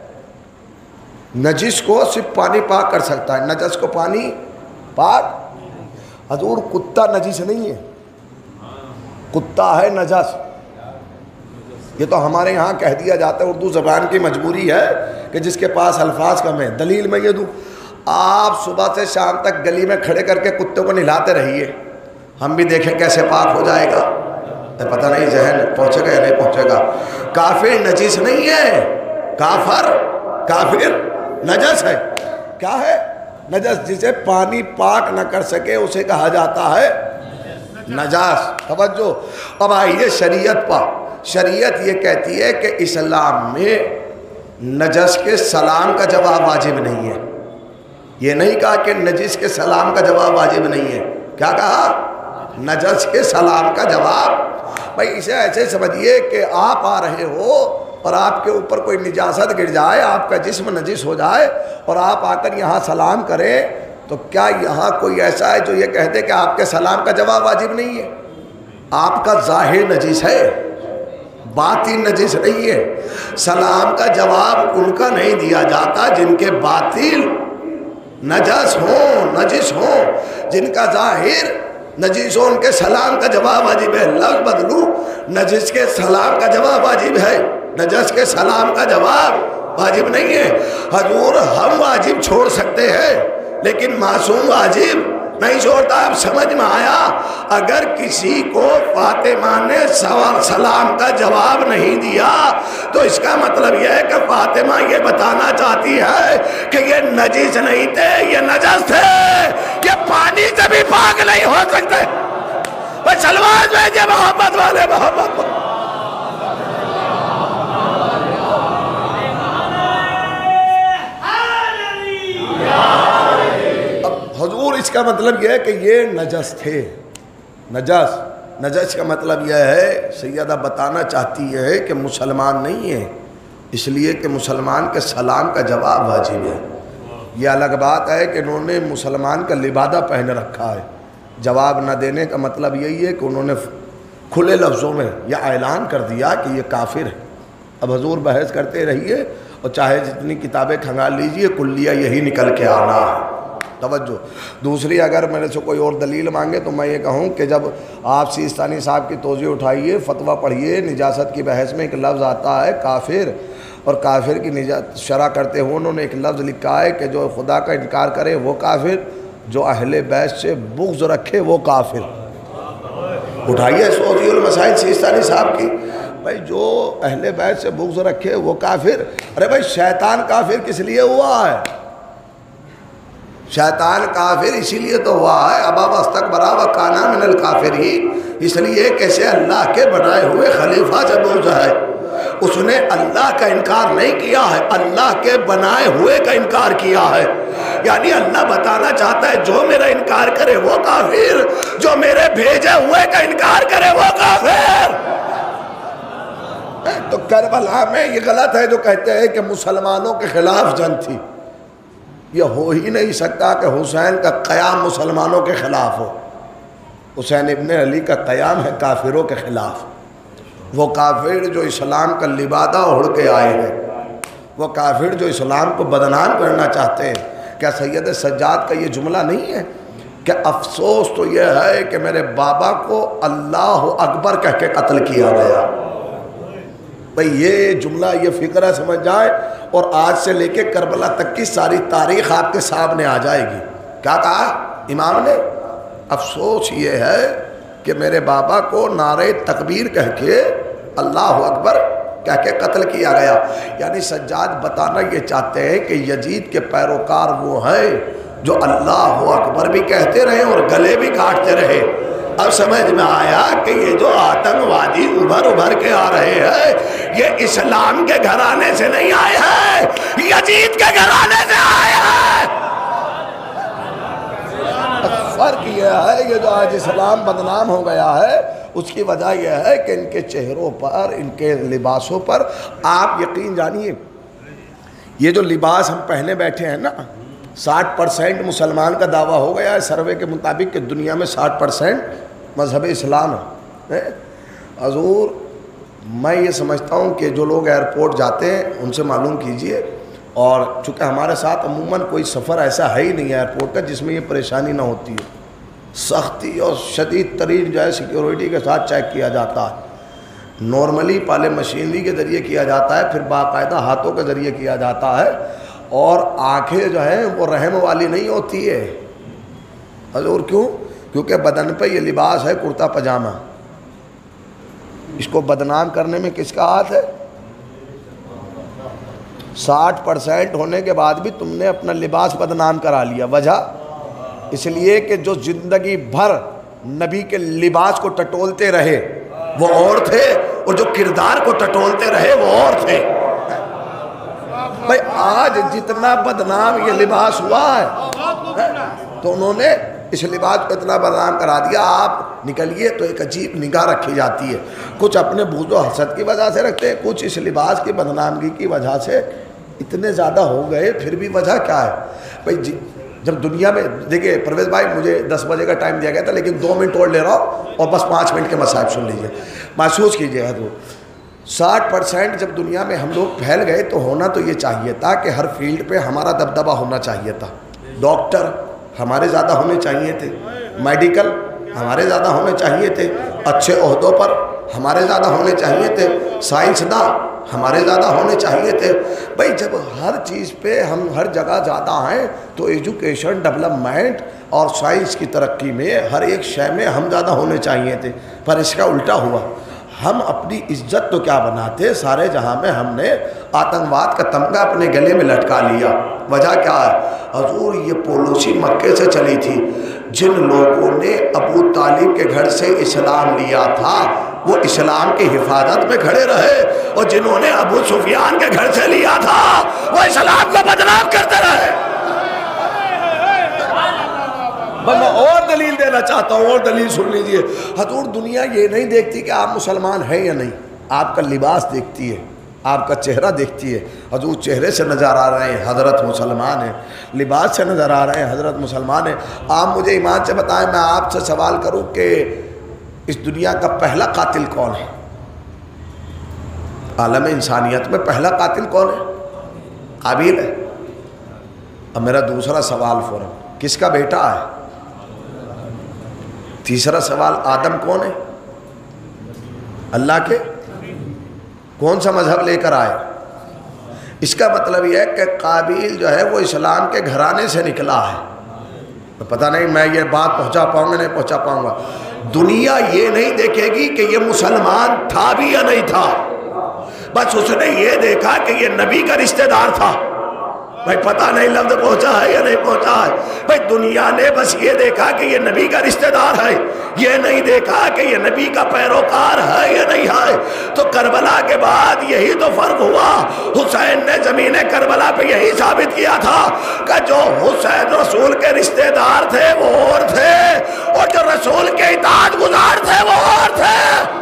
نجس کو صرف پانی پاک کر سکتا ہے، نجس کو پانی پاک. حضور کتا نجس نہیں ہے، کتا ہے نجس. یہ تو ہمارے یہاں کہہ دیا جاتا ہے، اردو زبان کی مجبوری ہے کہ جس کے پاس الفاظ کم ہیں. دلیل میں یہ دوں، آپ صبح سے شام تک گلی میں کھڑے کر کے کتے کو نہلاتے رہیے، ہم بھی دیکھیں کیسے پاک ہو جائے گا. پتہ نہیں ذہن پہنچے گا یا نہیں پہنچے گا. کافر نجس نہیں ہے، کافر نجس ہے. کیا ہے؟ نجس. جسے پانی پاک نہ کر سکے اسے کہا جاتا ہے نجاس. توجہ. اب آئیے شریعت پر. شریعت یہ کہتی ہے کہ اسلام میں نجس کے سلام کا جواب واجب نہیں ہے. یہ نہیں کہا کہ نجس کے سلام کا جواب واجب نہیں ہے. کیا کہا؟ نجس کے سلام کا جواب. بھائی اسے ایسے سمجھیے کہ آپ آ رہے ہو اور آپ کے اوپر کوئی نجاست گر جائے، آپ کا جسم نجس ہو جائے اور آپ آ کر یہاں سلام کریں، تو کیا یہاں کوئی ایسا ہے جو یہ کہتے کہ آپ کے سلام کا جواب واجب نہیں ہے؟ آپ کا ظاہر نجس ہے، باطن نجس نہیں ہے۔ سلام کا جواب ان کا نہیں دیا جاتا جن کے باطن نجس ہوں، جن کا ظاہر نجس ہو، ان کے سلام کا جواب واجب ہے۔ لفظ بدلو، نجس کے سلام کا جواب واجب ہے، نجس کے سلام کا جواب واجب نہیں ہے۔ حضور ہم واجب چھوڑ سکتے ہیں لیکن معصوم واجب نہیں چھوڑتا۔ اب سمجھ میں آیا؟ اگر کسی کو فاطمہ نے سلام کا جواب نہیں دیا تو اس کا مطلب یہ ہے کہ فاطمہ یہ بتانا چاہتی ہے کہ یہ نجس نہیں تھے، یہ نجس تھے، یہ پانی سے بھی پاک نہیں ہو سکتے۔ بس سلوات بھیجے محمد والے محمد۔ حضور اس کا مطلب یہ ہے کہ یہ نجس تھے۔ نجس کا مطلب یہ ہے، سیدہ بتانا چاہتی ہے کہ مسلمان نہیں ہے، اس لیے کہ مسلمان کے سلام کا جواب واجب ہے۔ یہ الگ بات ہے کہ انہوں نے مسلمان کا لبادہ پہن رکھا ہے، جواب نہ دینے کا مطلب یہی ہے کہ انہوں نے کھلے لفظوں میں یہ اعلان کر دیا کہ یہ کافر ہے۔ اب حضور بحث کرتے رہیے اور چاہے جتنی کتابیں کھنگال لیجئے، کلیہ یہی نکل کے آنا ہے۔ توجہ۔ دوسری اگر میرے سے کوئی اور دلیل مانگے تو میں یہ کہوں کہ جب آپ سیستانی صاحب کی توضیح اٹھائیے، فتویٰ پڑھیے، نجاست کی بحث میں ایک لفظ آتا ہے کافر، اور کافر کی شرح کرتے ہوئے انہوں نے ایک لفظ لکھا ہے کہ جو خدا کا انکار کرے وہ کافر، جو اہل بیت سے بغض رکھے وہ کافر۔ اٹھائیے توضیح المسائل سیستانی صاحب کی، بھائی جو اہل بیت سے بغض رکھے وہ کافر۔ ارے بھائی شیطان کافر کس لیے ہوا ہے؟ شیطان کافر اسی لیے تو ہوا ہے، ابا واستکبرا وکانا من الکافرین، اس لیے کیسے اللہ کے بنائے ہوئے خلیفہ سے بغض ہے۔ اس نے اللہ کا انکار نہیں کیا ہے، اللہ کے بنائے ہوئے کا انکار کیا ہے۔ یعنی اللہ بتانا چاہتا ہے جو میرا انکار کرے وہ کافر، جو میرے بھیجے ہوئے کا انکار کرے وہ کافر۔ تو کربلا میں یہ غلط ہے جو کہتے ہیں کہ مسلمانوں کے خلاف جنگ تھی۔ یہ ہو ہی نہیں سکتا کہ حسین کا قیام مسلمانوں کے خلاف ہو۔ حسین ابن علی کا قیام ہے کافروں کے خلاف۔ وہ کافر جو اسلام کا لبادہ اوڑھ کے آئے ہیں، وہ کافر جو اسلام کو بدنام کرنا چاہتے ہیں۔ کیا سید سجاد کا یہ جملہ نہیں ہے کہ افسوس تو یہ ہے کہ میرے بابا کو اللہ اکبر کہہ کے قتل کیا گیا؟ بھئی یہ جملہ، یہ فقرہ سمجھ جائے اور آج سے لے کے کربلا تک کی ساری تاریخ آپ کے سامنے آ جائے گی۔ کیا کہا امام نے؟ افسوس یہ ہے کہ میرے بابا کو نعرہ تکبیر کہہ کے اللہ اکبر کہہ کے قتل کیا گیا۔ یعنی سجاد بتانا یہ چاہتے ہیں کہ یزید کے پیروکار وہ ہیں جو اللہ اکبر بھی کہتے رہے اور گلے بھی کاٹتے رہے۔ اب سمجھ میں آیا کہ یہ جو آتنکوادی ابھر کے آ رہے ہیں یہ اسلام کے گھرانے سے نہیں آئے ہیں، یزید کے گھرانے سے آئے ہیں۔ فرق یہ ہے یہ جو آج اسلام بدنام ہو گیا ہے اس کی وجہ یہ ہے کہ ان کے چہروں پر، ان کے لباسوں پر، آپ یقین جانیے یہ جو لباس ہم پہنے بیٹھے ہیں نا، 60% مسلمان کا دعویٰ ہو گیا ہے سروے کے مطابق کہ دنیا میں 60% مذہب اسلام ہے۔ حضور میں یہ سمجھتا ہوں کہ جو لوگ ایئرپورٹ جاتے ہیں ان سے معلوم کیجئے، اور چونکہ ہمارے ساتھ عموماً کوئی سفر ایسا ہے ہی نہیں ایئرپورٹ کا جس میں یہ پریشانی نہ ہوتی ہے، سختی اور شدید ترین جو ہے سیکیورٹی کے ساتھ چیک کیا جاتا ہے۔ نارملی پہلے مشینری کے ذریعے کیا جاتا ہے، پھر باقاعدہ ہاتھوں کے ذریعے کیا جاتا ہے، اور آنکھیں جو ہیں وہ رحم والی نہیں ہوتی ہے۔ حضور کیوں؟ کیونکہ بدن پہ یہ لباس ہے کرتا پجامہ، اس کو بدنام کرنے میں کس کا ہاتھ ہے؟ 60% ہونے کے بعد بھی تم نے اپنا لباس بدنام کرا لیا۔ وجہ اس لیے کہ جو زندگی بھر نبی کے لباس کو ٹٹولتے رہے وہ اور تھے، اور جو کردار کو ٹٹولتے رہے وہ اور تھے۔ بھائی آج جتنا بدنام یہ لباس ہوا ہے تو انہوں نے اس لباس کو اتنا بدنام کرا دیا۔ آپ نکلیے تو ایک عجیب نگاہ رکھی جاتی ہے. کچھ اپنے بغض و حسد کی وجہ سے رکھتے ہیں, کچھ اس لباس کی بدنامگی کی وجہ سے اتنے زیادہ ہو گئے. پھر بھی وجہ کیا ہے بھائی؟ جب دنیا میں دیکھیے پرویز بھائی, مجھے 10 بجے کا ٹائم دیا گیا تھا, لیکن 2 منٹ اور لے رہا ہوں اور بس 5 منٹ کے مصائب سن لیجیے. محسوس کیجیے حضور 60% جب دنیا میں ہم لوگ پھیل گئے تو ہونا تو یہ چاہیے تھا کہ ہر فیلڈ پہ ہمارا دبدبہ ہونا چاہیے تھا. ڈاکٹر ہمارے زیادہ ہونے چاہیے تھے, میڈیکل ہمارے زیادہ ہونے چاہیے تھے, اچھے عہدوں پر ہمارے زیادہ ہونے چاہیے تھے, سائنسداں ہمارے زیادہ ہونے چاہیے تھے. بھائی جب ہر چیز پہ ہم ہر جگہ زیادہ ہیں تو ایجوکیشن ڈیولپمنٹ اور سائنس کی ترقی میں ہر ایک شے میں ہم زیادہ ہونے چاہیے تھے. پر اس کا الٹا ہوا. ہم اپنی عزت تو کیا بناتے, سارے جہاں میں ہم نے آتنکواد کا تمغہ اپنے گلے میں لٹکا لیا. وجہ کیا ہے حضور؟ یہ پالیسی مکے سے چلی تھی. جن لوگوں نے ابو طالب کے گھر سے اسلام لیا تھا وہ اسلام کی حفاظت میں کھڑے رہے, اور جنہوں نے ابو سفیان کے گھر سے لیا تھا وہ اسلام کو بدنام کرتے رہے. میں اور دلیل دینا چاہتا ہوں, اور دلیل سن لیجئے. حضور دنیا یہ نہیں دیکھتی کہ آپ مسلمان ہیں یا نہیں, آپ کا لباس دیکھتی ہے, آپ کا چہرہ دیکھتی ہے. حضور چہرے سے نظر آ رہے ہیں حضرت مسلمان ہیں, لباس سے نظر آ رہے ہیں حضرت مسلمان ہیں. آپ مجھے ایمان سے بتائیں, میں آپ سے سوال کروں کہ اس دنیا کا پہلا قاتل کون ہے؟ عالم انسانیت میں پہلا قاتل کون ہے؟ قابیل ہے. اب میرا دوسرا سوال فوراً, کس کا بیٹا ہے؟ تیسرا سوال, آدم کون ہے؟ اللہ کے. کون سا مذہب لے کر آئے؟ اس کا مطلب یہ ہے کہ قابیل جو ہے وہ اسلام کے گھرانے سے نکلا ہے. پتہ نہیں میں یہ بات پہنچا پاؤں گا نہیں پہنچا پاؤں گا. دنیا یہ نہیں دیکھے گی کہ یہ مسلمان تھا بھی یا نہیں تھا, بس اس نے یہ دیکھا کہ یہ نبی کا رشتہ دار تھا. بھائی پتہ نہیں لفظ پہنچا ہے یا نہیں پہنچا ہے. بھائی دنیا نے بس یہ دیکھا کہ یہ نبی کا رشتہ دار ہے, یہ نہیں دیکھا کہ یہ نبی کا پیروکار ہے یا نہیں ہے. تو کربلا کے بعد یہی تو فرق ہوا. حسین نے زمین کربلا پہ یہی ثابت کیا تھا کہ جو حسین رسول کے رشتہ دار تھے وہ اور تھے, اور جو رسول کے اطاعت گزار تھے وہ اور تھے.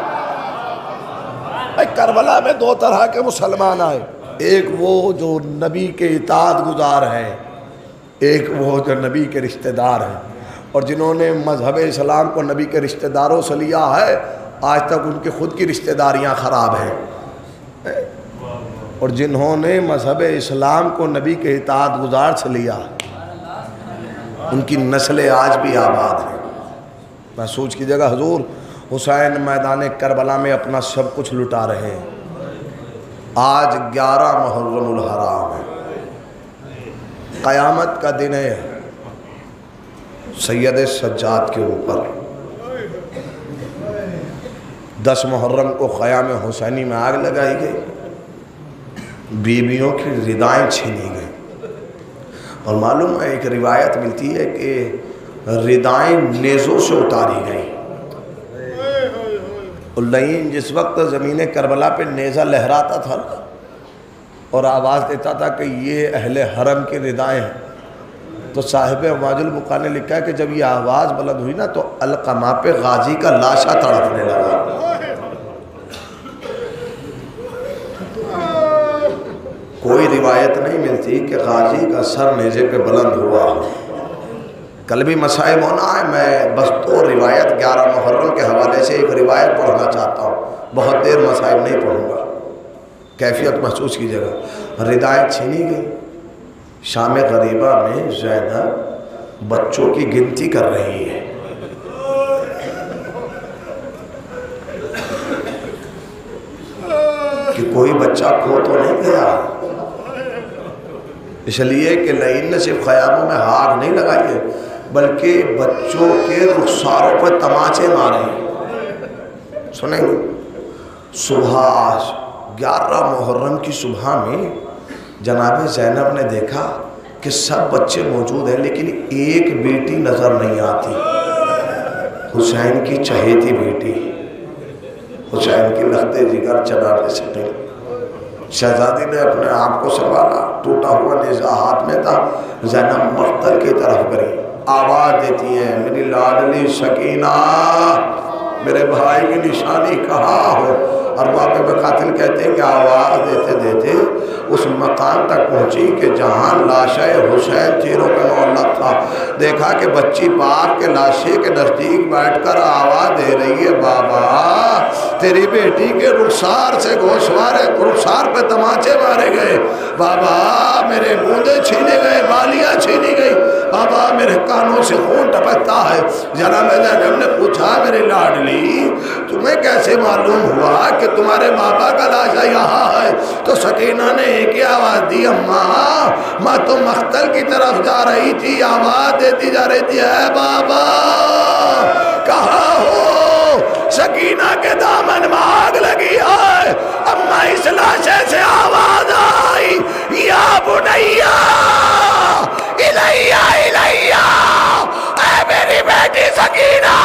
بھائی کربلا میں 2 طرح کے مسلمان آئے, ایک وہ جو نبی کے اطاعت گزار ہیں, ایک وہ جو نبی کے رشتہ دار ہیں. اور جنہوں نے مذہب اسلام کو نبی کے رشتہ داروں سے لیا ہے آج تک ان کی خود کی رشتہ داریاں خراب ہیں. اور جنہوں نے مذہب اسلام کو نبی کے اطاعت گزار سے لیا ان کی نسلیں آج بھی آباد ہیں. محسوس کیجیے گا حضور حسین میدان کربلا میں اپنا سب کچھ لٹا رہے ہیں. آج 11 محرم الحرام ہے, قیامت کا دن ہے. سید سجاد کے اوپر 10 محرم کو خیام حسینی میں آگ لگائی گئی, بیویوں کی ردائیں چھینی گئیں. اور معلوم ہے ایک روایت ملتی ہے کہ ردائیں نیزوں سے اتاری گئیں. اللعین جس وقت زمین کربلا پہ نیزہ لہراتا تھا اور آواز دیتا تھا کہ یہ اہل حرم کی ردائیں ہیں, تو صاحب امواج البقا نے لکھا ہے کہ جب یہ آواز بلند ہوئی نا تو القمہ پہ غازی کا لاشا تڑپنے لگا. کوئی روایت نہیں ملتی کہ غازی کا سر نیزے پہ بلند ہوا. کل بھی مسائب ہونا ہے, میں بس 2 روایت 11 محرم کے حوالے سے ایک روایت پڑھنا چاہتا ہوں, بہت دیر مسائب نہیں پڑھوں گا, کیفیت محسوس کیجیے گا. ردائیں چھینی گئی. شام غریبہ میں زینب بچوں کی گنتی کر رہی ہے. کہ کوئی بچہ کھو تو نہیں گیا, اس لیے کہ لعین نے صرف خیاموں میں ہار نہیں لگائی ہے بلکہ بچوں کے رخساروں پر تماچے مارے. سنیں گے صبح 11 محرم کی صبح میں جناب زینب نے دیکھا کہ سب بچے موجود ہیں لیکن ایک بیٹی نظر نہیں آتی. حسین کی چہیتی بیٹی, حسین کی لختے جگر چنانے سے نہیں. شہزادی نے اپنے آپ کو سنبھالا, ٹوٹا ہوا نیزہ ہاتھ میں تھا, زینب مقتل کی طرف گئی. آواز دیتی ہیں میری لاڈلی سکینہ میرے بھائی کی نشانی کہاں ہو، اور واقع میں قاتل کہتے ہیں کہ آواز دیتے دیتے اس مقام تک پہنچی کہ جہاں لاشِ حسین تیروں کا معلق تھا، دیکھا کہ بچی باپ کے لاشے کے نزدیک بیٹھ کر آواز دے رہی ہے بابا تیری بیٹی کے رخسار سے گوشوارے رخسار پہ تماچے مارے گئے، بابا میرے بوندے چھینے گئے، بالیاں چھینی گئی، بابا میرے کانوں سے خون ٹپکتا ہے۔ جناب زینب نے پوچھا میری لاڈلی تمہیں کیسے معلوم ہوا کہ تمہارے بابا کا لاشا یہاں ہے؟ تو سکینہ نے ایک ہی آواز دی اماں میں تو مقتل کی طرف جا رہی تھی، آواز دیتی جا رہی تھی اے بابا کہاں ہو؟ سکینہ کے دامن میں آگ لگی ہے، اماں اس لاشے سے آواز آئی یا بنیا الیہ الیہ اے میری بیٹی سکینہ۔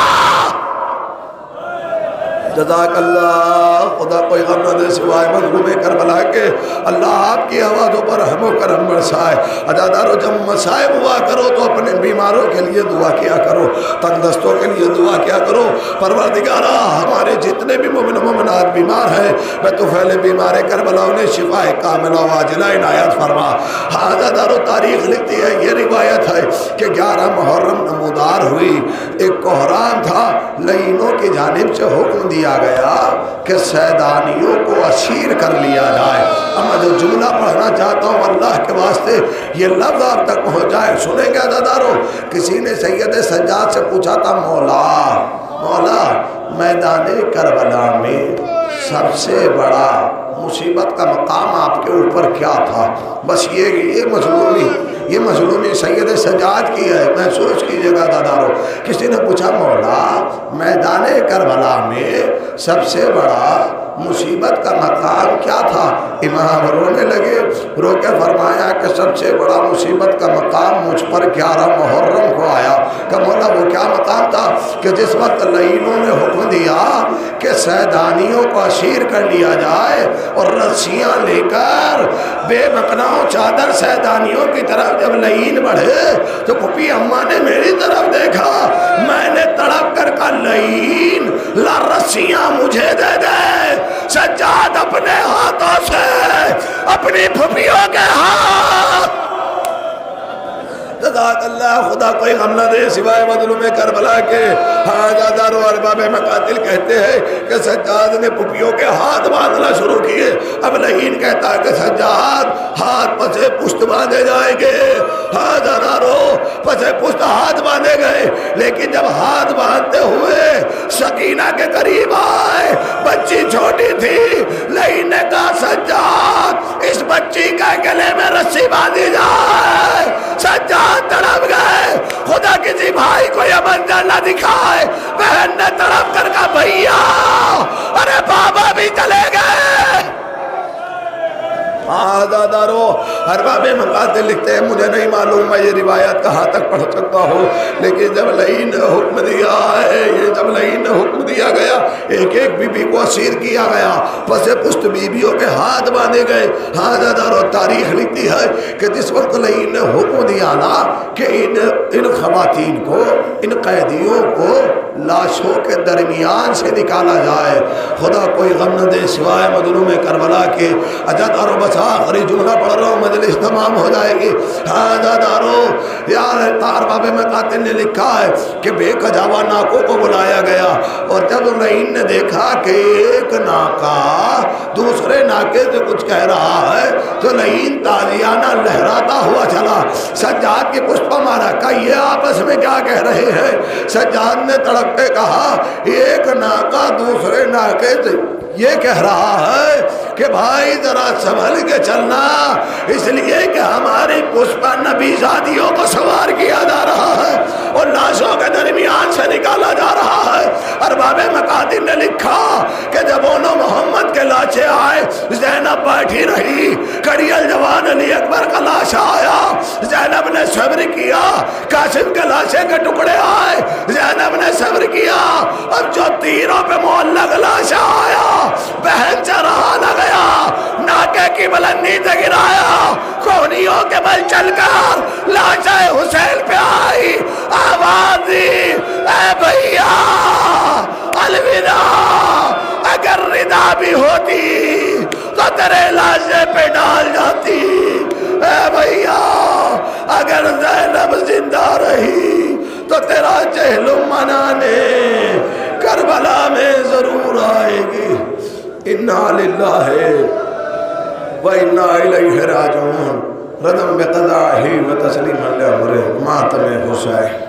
جزاک اللہ، خدا کوئی غم نہ دے سوائے مظلوم کربلا کے، اللہ آپ کی آوازوں پر رحم و کرم برسائے۔ عزادارو جب مصائب ہوا کرو تو اپنے بیماروں کے لیے دعا کیا کرو، تنگ دستوں کے لیے دعا کیا کرو۔ پروردگارہ ہمارے جتنے بھی مومن و مومنات بیمار ہیں میں تو پہلے بیمار کربلا انہیں شفا کاملہ واجلہ عنایت فرما۔ عزادارو تاریخ لکھتی ہے، یہ روایت ہے کہ 11 محرم نمودار ہوئی، ایک کوہرام تھا، لعینوں کی جانب سے حکم دیا گیا کہ سیدانیوں کو اسیر کر لیا جائے۔ اب میں جو جملہ پڑھنا چاہتا ہوں اللہ کے واسطے یہ لفظ آپ تک پہنچ جائے، سنیں گے عزادارو؟ کسی نے سید سجاد سے پوچھا تھا مولا میدان کربلا میں سب سے بڑا مصیبت کا مقام آپ کے اوپر کیا تھا؟ بس یہ مظلومی سید سجاد کی ہے، محسوس کیجئے گا عزادارو۔ کسی نے پوچھا مولا میدان کربلا میں سب سے بڑا مصیبت کا مقام کیا تھا؟ امام رونے لگے، رو کے فرمایا کہ سب سے بڑا مصیبت کا مقام مجھ پر 11 محرم کو آیا۔ کہ مولا وہ کیا مقام تھا؟ کہ جس وقت لعینوں نے حکم دیا کہ سیدانیوں کو اسیر کر لیا جائے اور رسیاں لے کر بے مقناؤ چادر سیدانیوں کی طرف جب لعین بڑھے تو پھپھی اماں نے میری طرف دیکھا، میں نے تڑپ کر کہا لعین لا رسیاں مجھے دے دے۔ سجاد اپنے ہاتھوں سے اپنی پھپھیوں کے ہاتھ، جزاک اللہ، خدا کوئی غم نہ دے سوائے مظلوم کربلا کے۔ عزادارو ارباب مقاتل کہتے ہیں کہ سجاد نے پھپھیوں کے ہاتھ باندھنا شروع کیے۔ اب لعین کہتا ہے کہ سجاد ہاتھ پسے پشت باندھے جائیں گے۔ عزادارو پسے پشت ہاتھ باندھے گئے، لیکن جب ہاتھ باندھتے ہوئے سکینہ کے قریب آئے، بچی چھوٹی تھی، لعین نے کہا سجاد اس بچی کا گلے میں رسی باندھی جائے۔ سجاد تڑپ گئے، خدا کسی بھائی کو یہ منظر نہ دکھائے۔ بہن نے تڑپ کر کہا بھیا ارے بابا بھی چلے گئے۔ عزادارو ارباب مقاتل لکھتے ہیں مجھے نہیں معلوم میں یہ روایت کہاں تک پڑھ سکتا ہوں، لیکن جب لعین نے حکم دیا ہے، یہ جب لعین نے حکم دیا گیا ایک ایک بی بی کو اسیر کیا گیا، پسے پشت بیویوں کے ہاتھ باندھے گئے۔ عزادارو تاریخ لکھتی ہے کہ جس وقت لعین نے حکم دیا نا کہ ان خواتین کو، ان قیدیوں کو لاشوں کے درمیان سے نکالا جائے، خدا کوئی غم نہ دے سوائے مظلوم کربلا کے۔ عزادارو بس آخری جملہ پڑھ رہا ہوں، مجلس تمام ہو جائے گی۔ عزادارو یار ارباب مقاتل نے لکھا ہے کہ بے کجاوا ناکوں کو بلایا گیا، اور جب لعین نے دیکھا کہ ایک ناکا دوسرے ناکے سے کچھ کہہ رہا ہے تو لعین تازیانہ لہراتا ہوا چلا، سجاد کی پشت پر مارا، کہا یہ آپس میں کیا کہہ رہے ہیں؟ سجاد نے تڑپ کے کہا ایک ناکا دوسرے ناکے سے یہ کہہ رہا ہے کہ بھائی ذرا سنبھل کے چلنا، اس لیے کہ ہماری پشت پر نبی زادیوں کو سوار کیا جا رہا ہے اور لاشوں کے درمیان سے نکالا جا رہا ہے۔ ارباب مقاتل نے لکھا کہ جب انہوں محمد کے لاشے آئے زینب بیٹھی رہی، کڑیل جوان علی اکبر کا لاشا آیا، زینب نے صبر کیا، قاسم کے لاشے کے ٹکڑے آئے، زینب نے صبر کیا، اب جو تیروں پہ معلق لاشا آیا بہن سے رہا نہ گیا، ناکے کی بلندی سے گرایا، کونیوں کے بل چل کر لاش حسین پہ آئی، آواز دی اے بھیا الوداع، اگر ردا بھی ہوتی تو تیرے لاشے پہ ڈال جاتی، اے بھیا اگر زینب زندہ رہی تو تیرا چہل منانے کربلا میں ضرور آئے گی۔ انا للہ و انا الیہ راجعون، ردم بقضائہ و تسلیما لامرہ، ماتم حسین۔